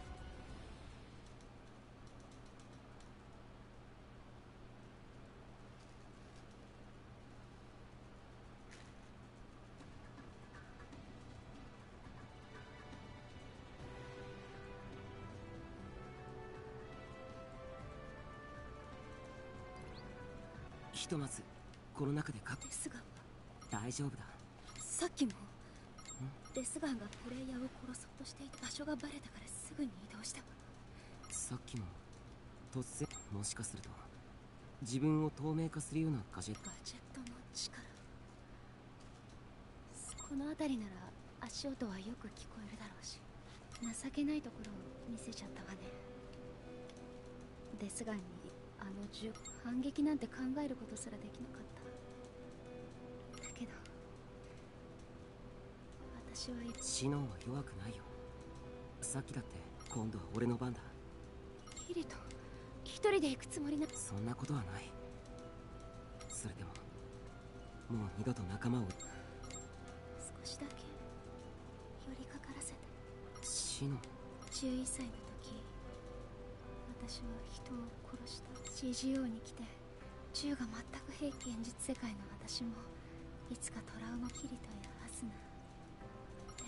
ひとまずこの中でデスガンは大丈夫だ。 さっきもデスガンがプレイヤーを殺そうとしていた場所がバレたからすぐに移動したわ。 さっきも突然、もしかすると自分を透明化するようなガジェット。 ガジェットの力。この辺りなら足音はよく聞こえるだろうし、情けないところを見せちゃったわね。デスガンにあの銃、反撃なんて考えることすらできなかった。だけど私はシノンは弱くないよ。さっきだって今度は俺の番だ。 キリト一人で行くつもりな。 そんなことはない。それでももう二度と仲間を。 少しだけ寄りかからせて。 シノン 11歳の時、私は人を殺した。CGO に来て銃が全く非現実世界の私もいつかトラウマ。キリトやアスナ。で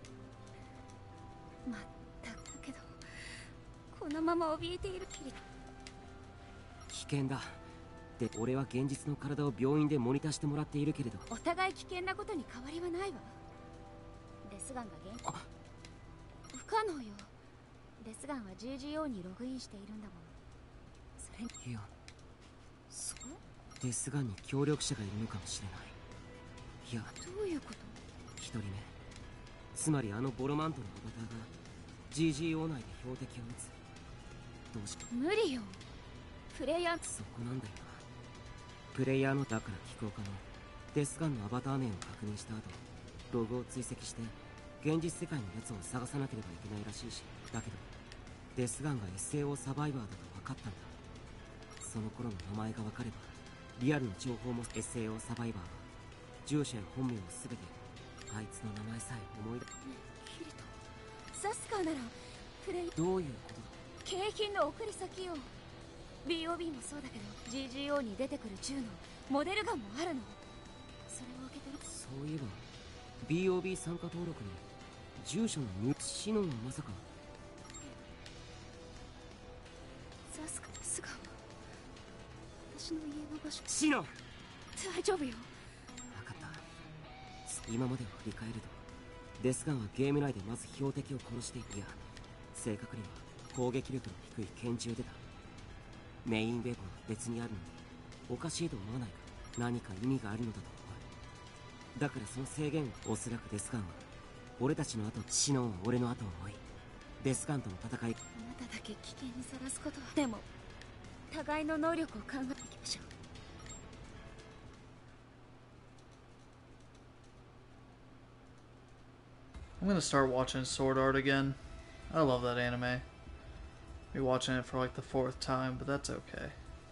も全く。だけどこのまま怯えている。キリト危険だ。で俺は現実の体を病院でモニターしてもらっているけれど。 お互い危険なことに変わりはないわ。デスガンが不可能よ。デスガンは GGO にログインしているんだもん。それにいや、 そうデスガンに協力者がいるのかもしれない。いや、 どういうこと。 一人目、つまりあのボロマントのアバターが GGO 内で標的を撃つ。どうし無理よ。プレイヤー。 そこなんだよな。プレイヤーのだから機構家のデスガンのアバター名を確認した後、ログを追跡して現実世界のやつを探さなければいけないらしいし。だけどデスガンが SAO サバイバーだと分かったんだ。その頃の名前が分かればリアルの情報も。 SAO サバイバーは住所や本名を全てあいつの名前さえ思い出。 キリトサスカーならプレイ。 どういうことだ。 景品の送り先よ。 BOB もそうだけど GGO に出てくる銃のモデルガンもあるの。それを受け取る。 そういえば BOB 参加登録に住所の入シノンはまさか。 サスカスガンは私の家の場所。 シノン大丈夫よ。 分かった。今までを振り返るとデスガンはゲーム内でまず標的を殺していや正確には攻撃力の低い拳銃でだ。 メインウェポンは別にあるのにおかしいと思わないか。何か意味があるのだと思う。だからその制限を、おそらくデスガンは俺たちの後、シノンは俺の後を追い、デスガンとの戦い。 あなただけ危険にさらすことは。でも互いの能力を考えていきましょう。 I'm gonna start watching Sword Art again. I love that anime. Be watching it for like the 4th time, but that's okay.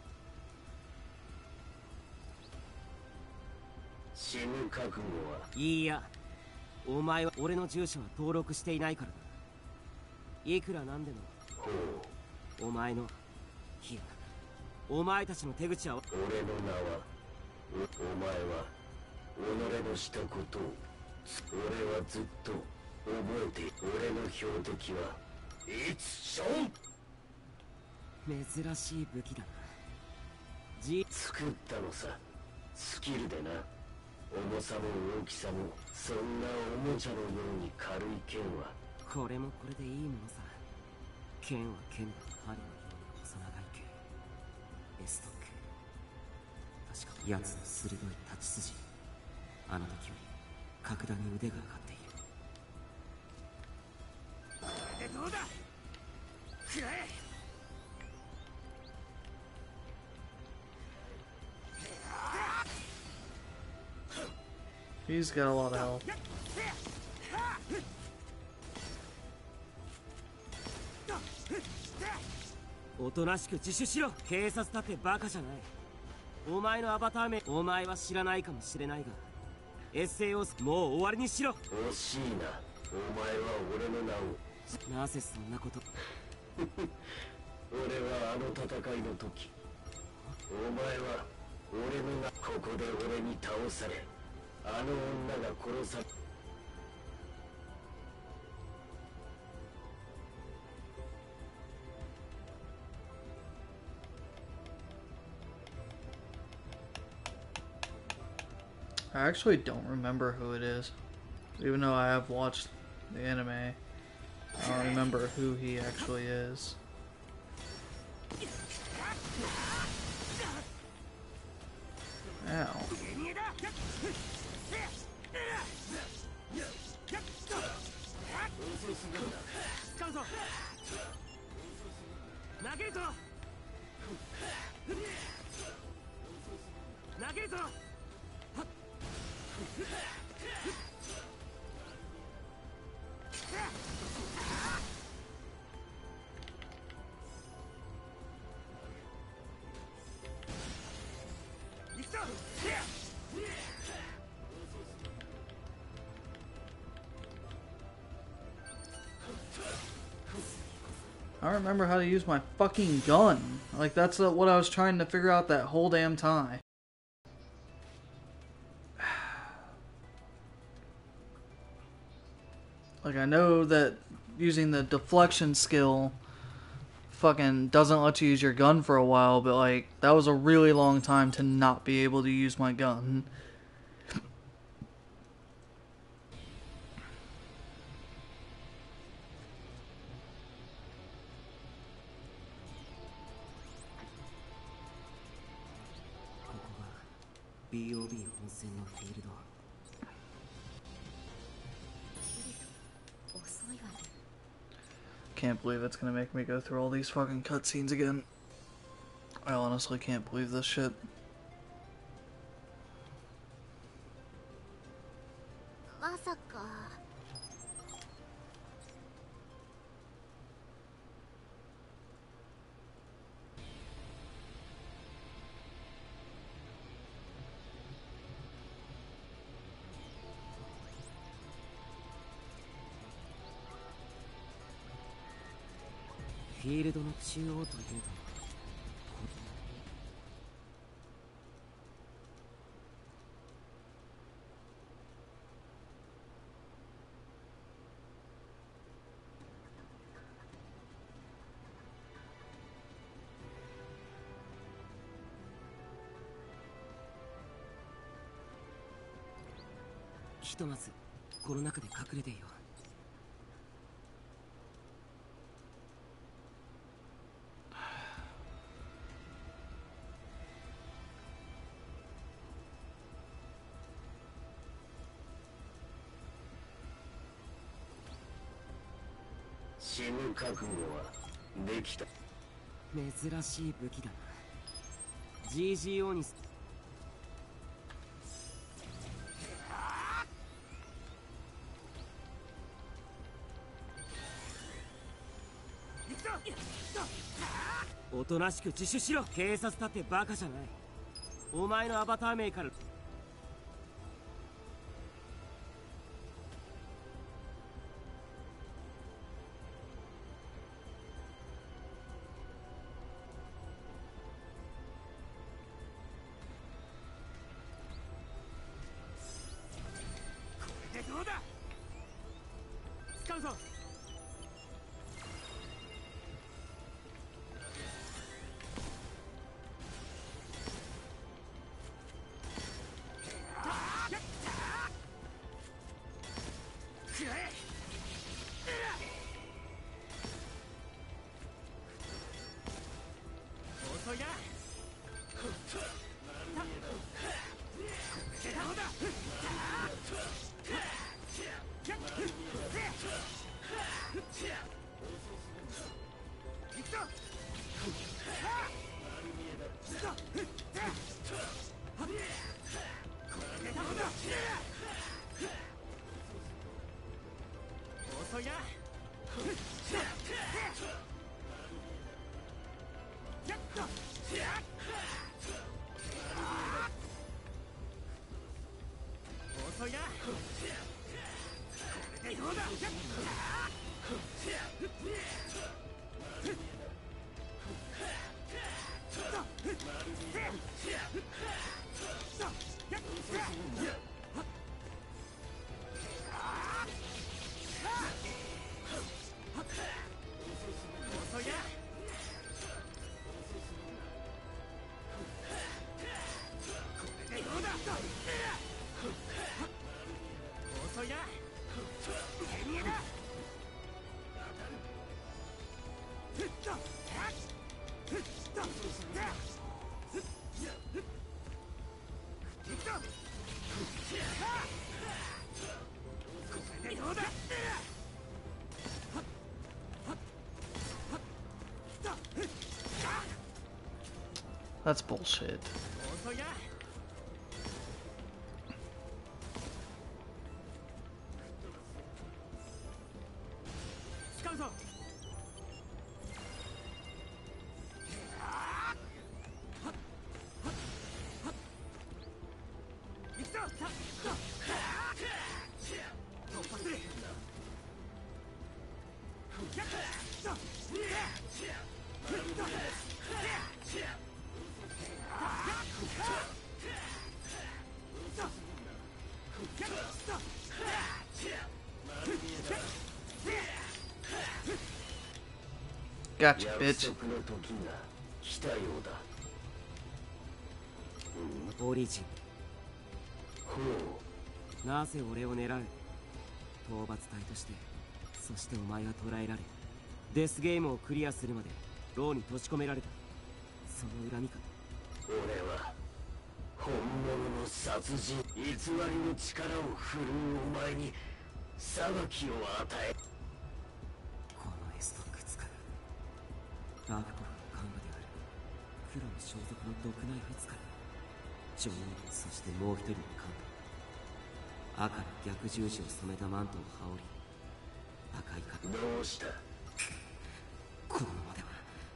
死ぬ覚悟は。 いいや、お前は俺の住所は登録していないからだ。いくらなんでもお前の、いやお前たちの手口は。 俺の名は、お前は己のしたことを俺はずっと覚えて。俺の標的はいつション。 珍しい武器だな。 作ったのさ、スキルでな。重さも大きさもそんなおもちゃのように軽い剣は。 これもこれでいいものさ。剣は剣だ。針のように細長い剣。エストック。確か奴の鋭い立ち筋。あの時より格段に腕が上がっている。これでどうだ。食らえ。 He's got a lot of health. おとなしく自首しろ。警察だってバカじゃない。お前のアバター名、お前は知らないかもしれないが SAO もう終わりにしろ。 惜しいな。お前は俺の名を。 なぜそんなこと。 俺はあの戦いの時、お前は俺の名、ここで俺に倒され、あの女が殺され。 I actually don't remember who it is. Even though I have watched the anime, I don't remember who he actually is. Ow. 投げるぞ。投げるぞ。 I don't remember how to use my fucking gun. Like, that's what I was trying to figure out that whole damn time. Like, I know that using the deflection skill fucking doesn't let you use your gun for a while, but like, that was a really long time to not be able to use my gun. BOB 本戦のフィールド。 Can't believe it's gonna make me go through all these fucking cutscenes again. I honestly can't believe this shit. まさか。 フィールドの中央というとひとまずこの中で隠れていよう。 死ぬ覚悟はできた。 珍しい武器だな。 GGO におとなしく自首しろ。警察だってバカじゃない。お前のアバター名からどうだ。使うぞ。遅いな。どうだ。遅いな。遅いな。どうだ。遅いな。どうだ。遅いな。見えだ。どうだ。 That's bullshit. 遅いな。使うぞ。行くぞ。突破する。 Gotcha, bitch. オリジン。なぜ俺を狙う。討伐隊として。そしてお前は捕らえられ、デスゲームをクリアするまで牢に閉じ込められた。その恨みか。 俺は本物の殺人、偽りの力を振るうお前に裁きを与え。 このエストック使うラブコフの幹部である黒の装束の毒ナイフ使いジョニー、そしてもう一人の幹部、赤の逆十字を染めたマントを羽織り、赤い髪。 どうした。 このままでは。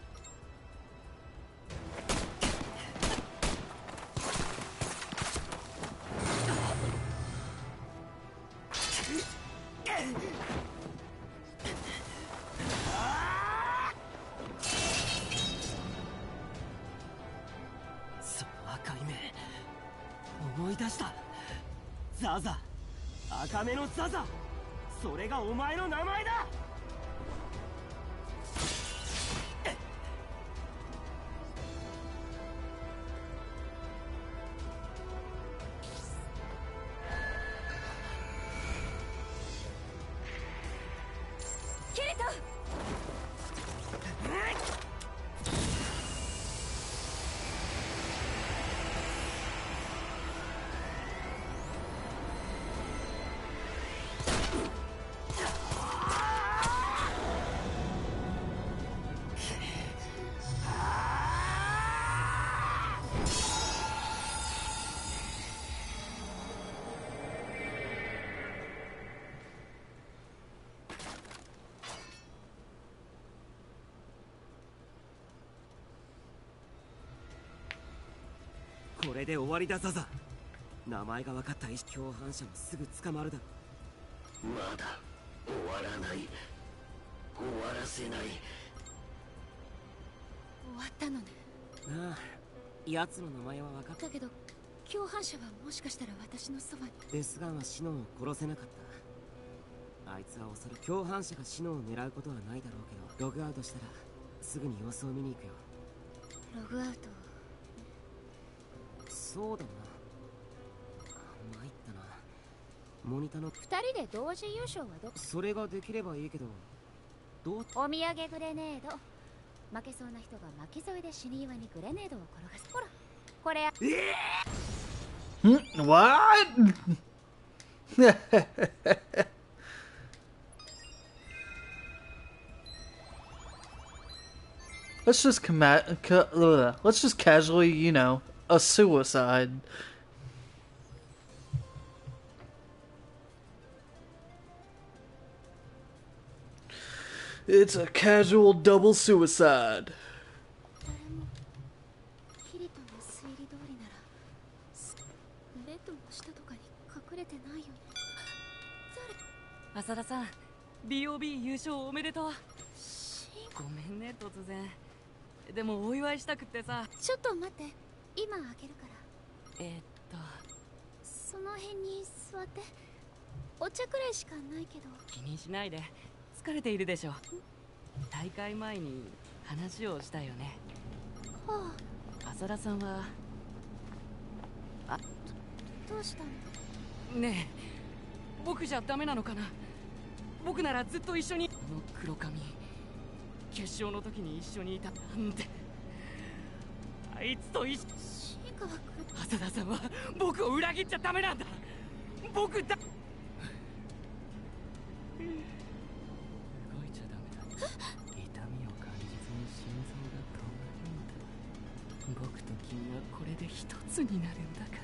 その赤い目、思い出した。ザザ、赤目のザザ、それがお前の名前だ。 キリト。 これで終わりだザザ。名前が分かった共犯者もすぐ捕まるだろ。 まだ終わらない。終わらせない。 終わったのね。 ああ、奴の名前は分かっただけど共犯者はもしかしたら私のそばに。 デスガンはシノンを殺せなかった。あいつは恐る共犯者がシノンを狙うことはないだろうけど、ログアウトしたらすぐに様子を見に行くよ。 ログアウト。 そうだな。参ったな。モニターの 2人で同時優勝はどそれができればいいけど、どう。 お土産グレネード。負けそうな人が巻き添えで死に際にグレネードを転がす。ほらこれ。 What? Let's just casually, you know, a suicide. It's a casual double suicide. キリトの推理通りならベッドの下とかに隠れてないよね。 浅田さん、BOB 優勝おめでとう。ごめんね突然。でもお祝いしたくってさ。 ちょっと待って、今開けるから。その辺に座って。お茶くらいしかないけど。 気にしないで、疲れているでしょ。大会前に話をしたよね。 はあ。浅田さんはどうしたの？ ねえ、僕じゃダメなのかな。僕ならずっと一緒に。この黒髪、決勝の時に一緒にいた。なんであいつと一緒。浅田さんは僕を裏切っちゃダメなんだ。僕だ。動いちゃダメだ。痛みを感じずに心臓が止まるんだ。僕と君はこれで一つになるんだから。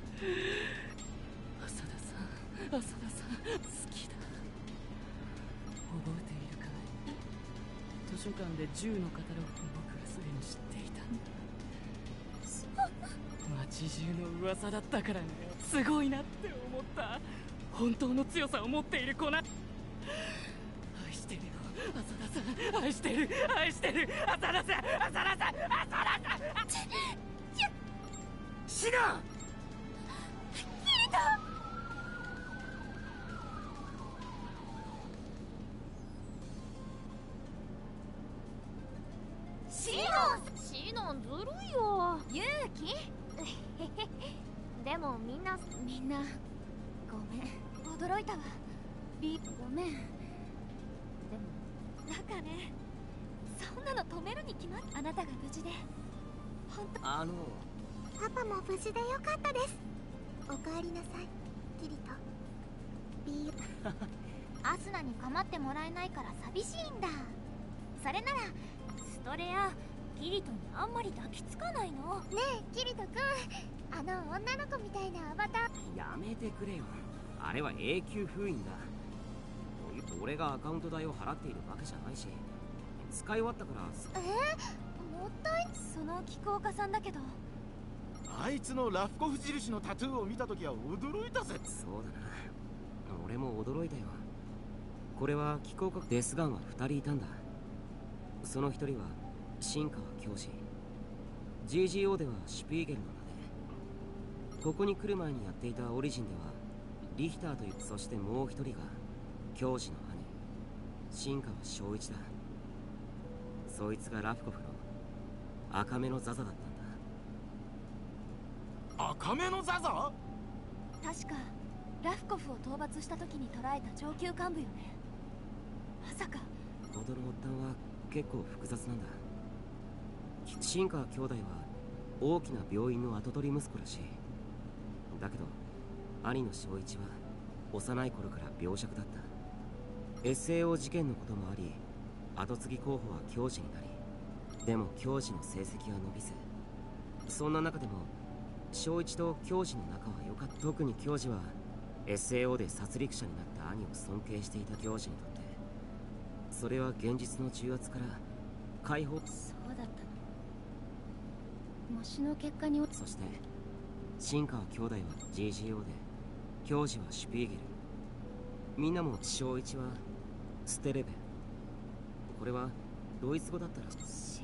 浅田さん、浅田さん、好きだ。覚えているかい？図書館で銃のカタログを僕はすでに知っていたんだ。街中の噂だったからね。すごいなって思った。本当の強さを持っている子な。愛してるよ浅田さん、愛してる、愛してる浅田さん、浅田さん、浅田さん。 シノン！ キリト！シノンずるいよ。勇気でもみんなごめん、驚いたわ。ごめん。でもなんかね、そんなの止めるに決まっ。あなたが無事で本当。 パパも無事でよかったです。おかえりなさいキリト。 アスナに構ってもらえないから寂しいんだ。それならストレア、キリトにあんまり抱きつかないの？ ねえキリトくん、あの女の子みたいなアバター。 やめてくれよ。あれは永久封印だ。俺がアカウント代を払っているわけじゃないし、使い終わったから。 もったい。 その気候家さんだけど、 あいつのラフコフ印のタトゥーを見たときは驚いたぜ。 そうだな、俺も驚いたよ。これは気候家。デスガンは2人いたんだ。その1人は新川教師、 GGO ではシュピーゲルの名で、ここに来る前にやっていたオリジンではリヒターという。そしてもう1人が教師の兄、新川正一だ。そいつがラフコフの赤目のザザだったんだ。 赤目のザザ？ 確かラフコフを討伐した時に捕らえた上級幹部よね。まさか。 事の発端は結構複雑なんだ。新川兄弟は大きな病院の跡取り息子らしい。だけど兄の正一は幼い頃から病弱だった。SAO 事件のこともあり、後継ぎ候補は教師になり、でも教師の成績は伸びず。そんな中でも正一と教師の仲は良かった。特に教師は SAO で殺戮者になった兄を尊敬していた。教師にとってそれは現実の重圧から解放。 そうだったの。模試の結果に。 そして新川兄弟は GGO で、教授はシュピーゲル。みんなも小一はステレベ。これはドイツ語だったら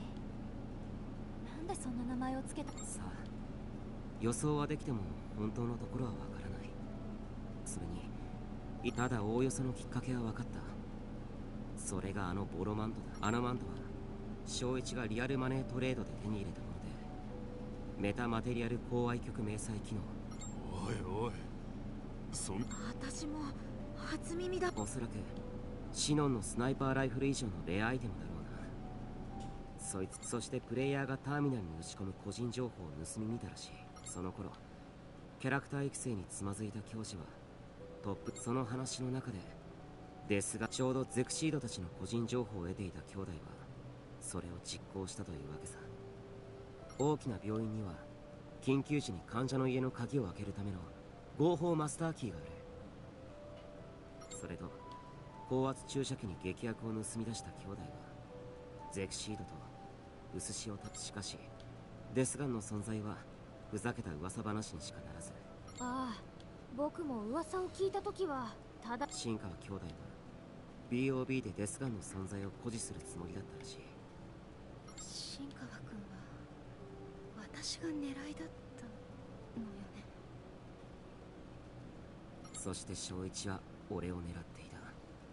なんでそんな名前をつけた？ さあ、予想はできても本当のところはわからない。それにただおおよそのきっかけは分かった。それがあのボロマントだ。あのマントは小一がリアルマネートレードで手に入れたもので、メタマテリアル高愛局明細機能。 おいおい、 私も初耳だ。 おそらくシノンのスナイパーライフル以上のレアアイテムだろうな。そしてプレイヤーがターミナルに打ち込む個人情報を盗み見たらしい。その頃キャラクター育成につまずいた教師はトップ。その話の中でですが、ちょうどゼクシードたちの個人情報を得ていた兄弟はそれを実行したというわけさ。大きな病院には緊急時に患者の家の鍵を開けるための合法マスターキーがある。それと高圧注射器に劇薬を盗み出した兄弟はゼクシードと薄塩たち。しかしデスガンの存在はふざけた噂話にしかならず。 ああ、僕も噂を聞いた時はただ。 新川兄弟は BOB でデスガンの存在を誇示するつもりだったらしい。 新川君は私が狙いだったのよね。 そして小一は俺を狙っていた。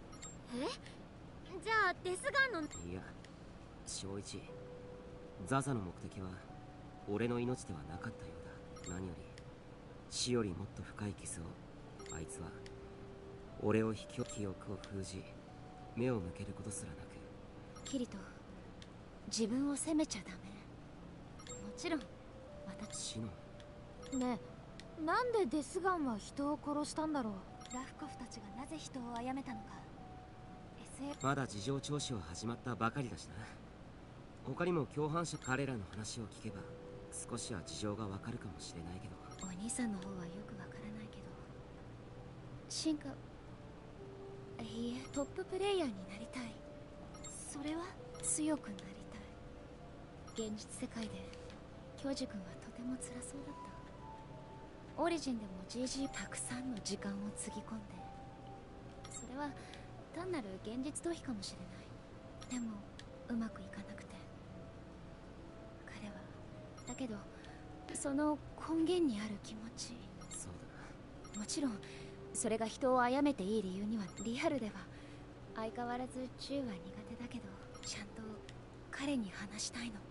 じゃあデスガンの。 いや、小一、ザザの目的は俺の命ではなかったようだ。何より死よりもっと深い傷を。あいつは俺を記憶を封じ、目を向けることすらなく。 キリト、自分を責めちゃダメ。もちろん私。 シノン。ねえ、なんでデスガンは人を殺したんだろう。ラフコフたちがなぜ人を殺めたのか。 まだ事情聴取は始まったばかりだしな。他にも共犯者、彼らの話を聞けば少しは事情がわかるかもしれないけど。 お兄さんの方はよくわからないけど、進化、いいえ、トッププレイヤーになりたい。それは強くなりたい。現実世界で教授君はとても辛そうだった。オリジンでも GG たくさんの時間をつぎ込んで、それは単なる現実逃避かもしれない。でもうまくいかなくて、彼はだけどその根源にある気持ち。 そうだな。 もちろんそれが人を殺めていい理由には。リアルでは相変わらず銃は苦手だけど、ちゃんと彼に話したいの。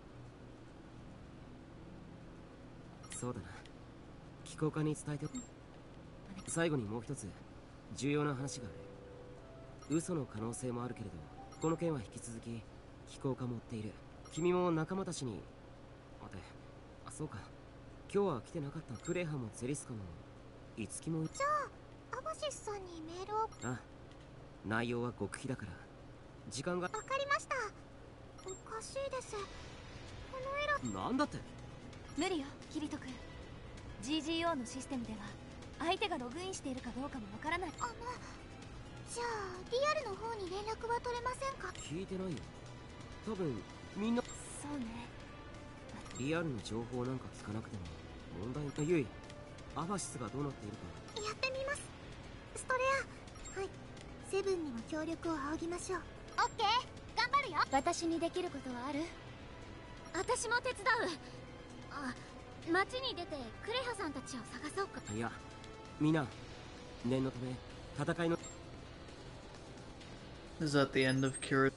そうだな、機構課に伝えておく。最後にもう一つ重要な話がある。嘘の可能性もあるけれど、この件は引き続き機構課も追っている。君も仲間たちに。待て、あ、そうか、今日は来てなかった。クレハもゼリスカもいつきも。 じゃあアバシスさんにメールを。 あ、内容は極秘だから時間が。 わかりました。おかしいです、このエラー。 なんだって。 無理よ、キリト君。 GGO のシステムでは相手がログインしているかどうかもわからない。 じゃあリアルの方に連絡は取れませんか？ 聞いてないよ。多分みんな。 そうね。 リアルの情報なんか聞かなくても問題ない。ユイ、アバシスがどうなっているか。 やってみます。ストレア。はい、セブンにも協力を仰ぎましょう。 オッケー、頑張るよ。 私にできることはある？ 私も手伝う。あ、街に出てクレハさんたちを探そうか。 いや、みんな念のため戦いの。 Is that the end of Cure?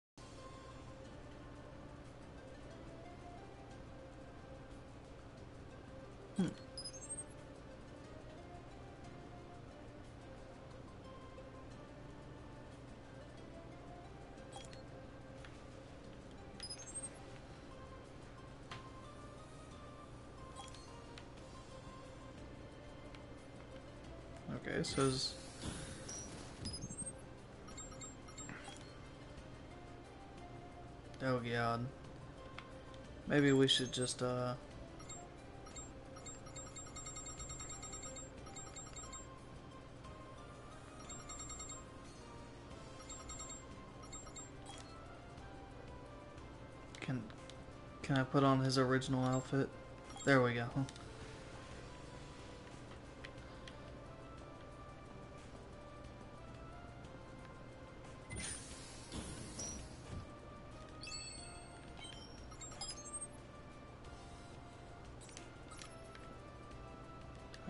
Okay, so oh god. Maybe we should just Can I put on his original outfit? There we go.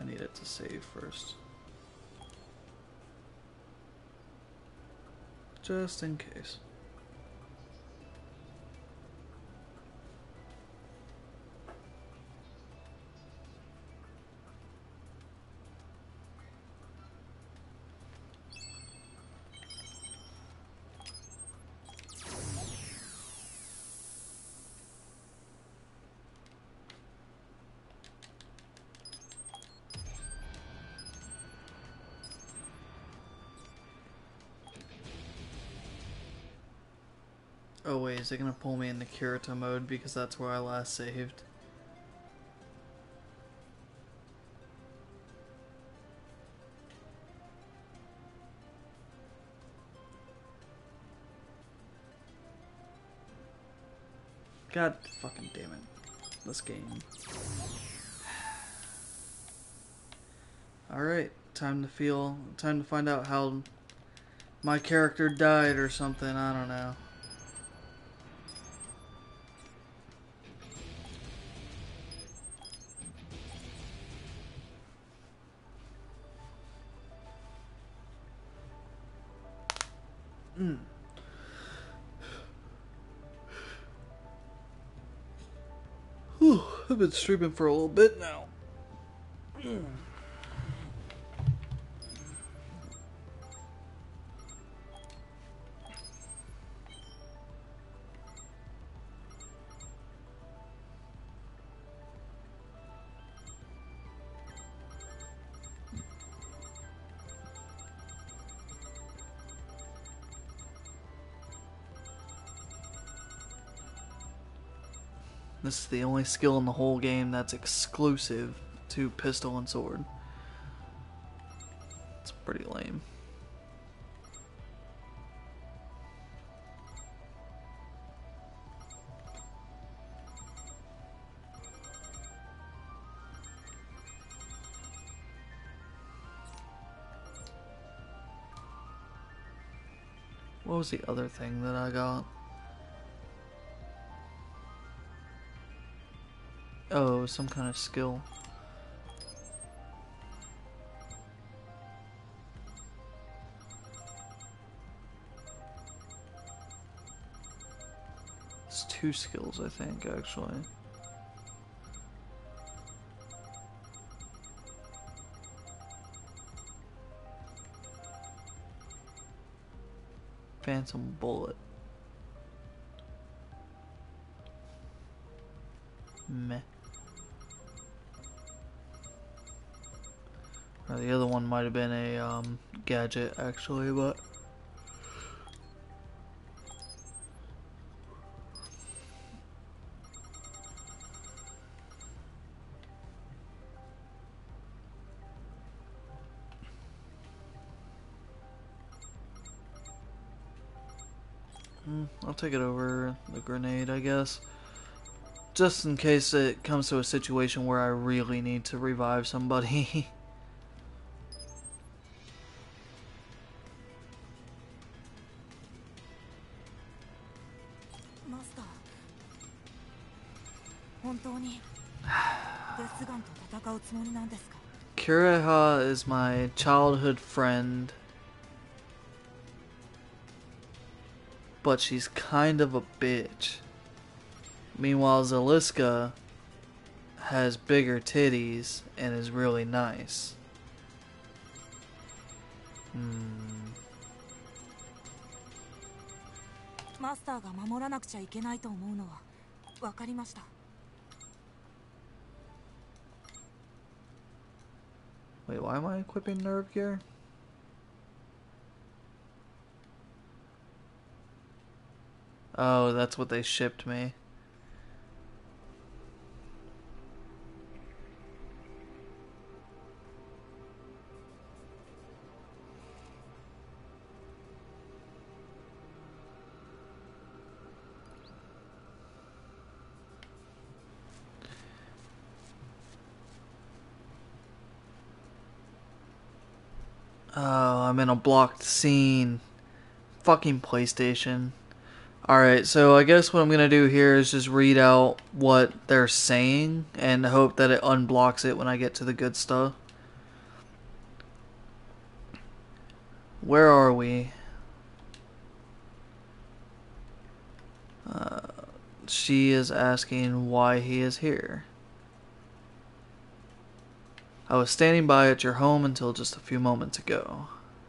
I need it to save first. Just in case. Oh wait, is it gonna pull me into Kirito mode because that's where I last saved? God fucking damn it. This game. Alright, time to find out how my character died or something, I don't know. Whew, I've been streaming for a little bit now. This is the only skill in the whole game that's exclusive to pistol and sword. It's pretty lame. What was the other thing that I got? Oh, some kind of skill. It's 2 skills, I think, actually. Phantom Bullet. Meh. The other one might have been a gadget, actually, but I'll take it over the grenade, I guess. Just in case it comes to a situation where I really need to revive somebody. Kureha is my childhood friend, but she's kind of a bitch. Meanwhile, Zaliska has bigger titties and is really nice. マスターが守らなくちゃいけないと思うのは分かりました。 Wait, why am I equipping Nerve Gear? Oh, that's what they shipped me. Oh, I'm in a blocked scene. Fucking PlayStation. Alright, so I guess what I'm gonna do here is just read out what they're saying and hope that it unblocks it when I get to the good stuff. Where are we? She is asking why he is here. I was standing by at your home until just a few moments ago.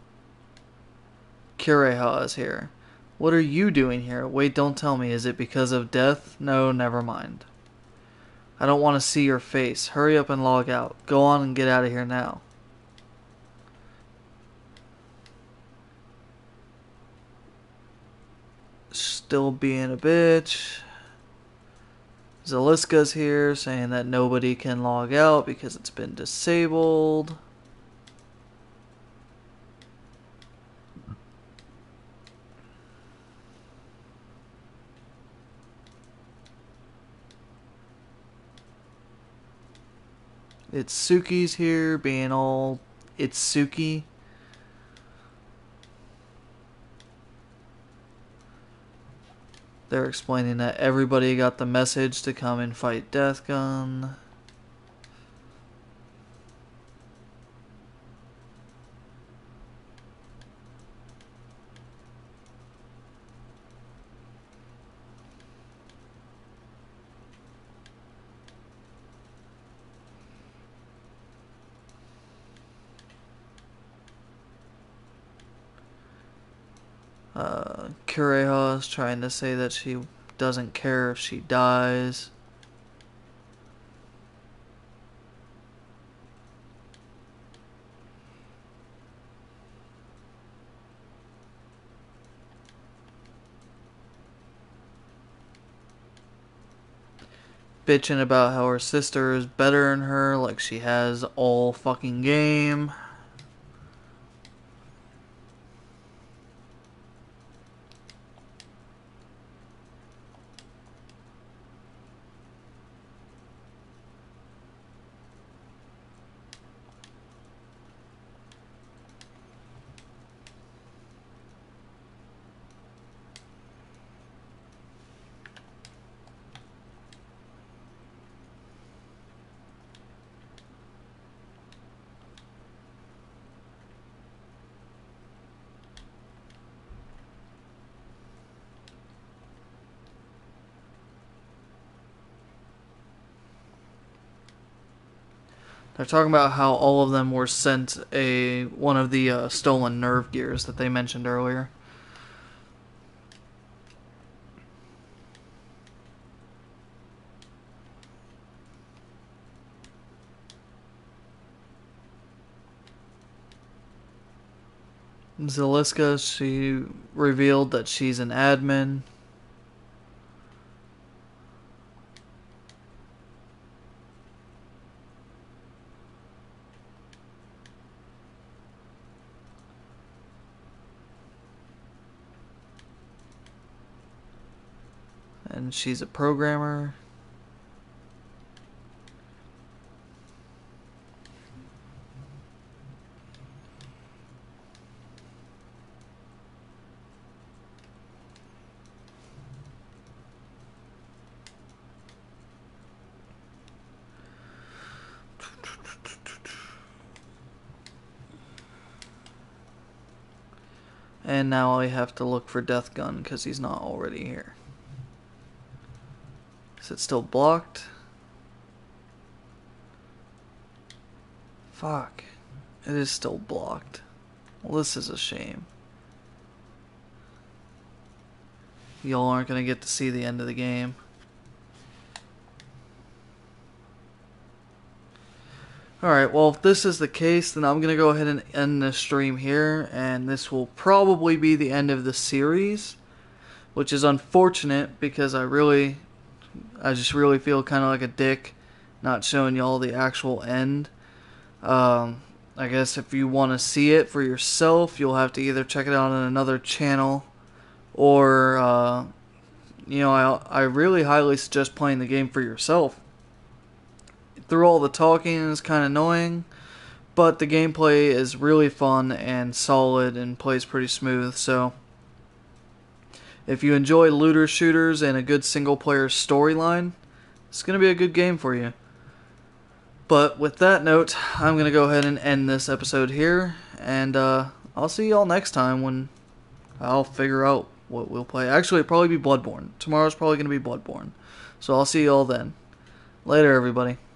Kureha is here. What are you doing here? Wait, don't tell me. Is it because of death? No, never mind. I don't want to see your face. Hurry up and log out. Go on and get out of here now. Still being a bitch. Zaliska's here saying that nobody can log out because it's been disabled. Itsuki's here being all Itsuki. They're explaining that everybody got the message to come and fight Deathgun. Kureha is trying to say that she doesn't care if she dies. Bitching about how her sister is better than her, like she has all fucking game. They're talking about how all of them were sent one of the stolen nerve gears that they mentioned earlier. Zaliska, she revealed that she's an admin. And she's a programmer. And now I have to look for Deathgun because he's not already here. Is it still blocked? Fuck. It is still blocked. Well, this is a shame. Y'all aren't going to get to see the end of the game. Alright, well, if this is the case, then I'm going to go ahead and end this stream here, and this will probably be the end of the series, which is unfortunate because I just really feel kind of like a dick not showing y'all the actual end. I guess if you want to see it for yourself, you'll have to either check it out on another channel, or, I really highly suggest playing the game for yourself. Through all the talking is kind of annoying, but the gameplay is really fun and solid and plays pretty smooth, so if you enjoy looter shooters and a good single player storyline, it's going to be a good game for you. But with that note, I'm going to go ahead and end this episode here, and I'll see y'all next time when I'll figure out what we'll play. Actually, it'll probably be Bloodborne. Tomorrow's probably going to be Bloodborne. So I'll see y'all then. Later, everybody.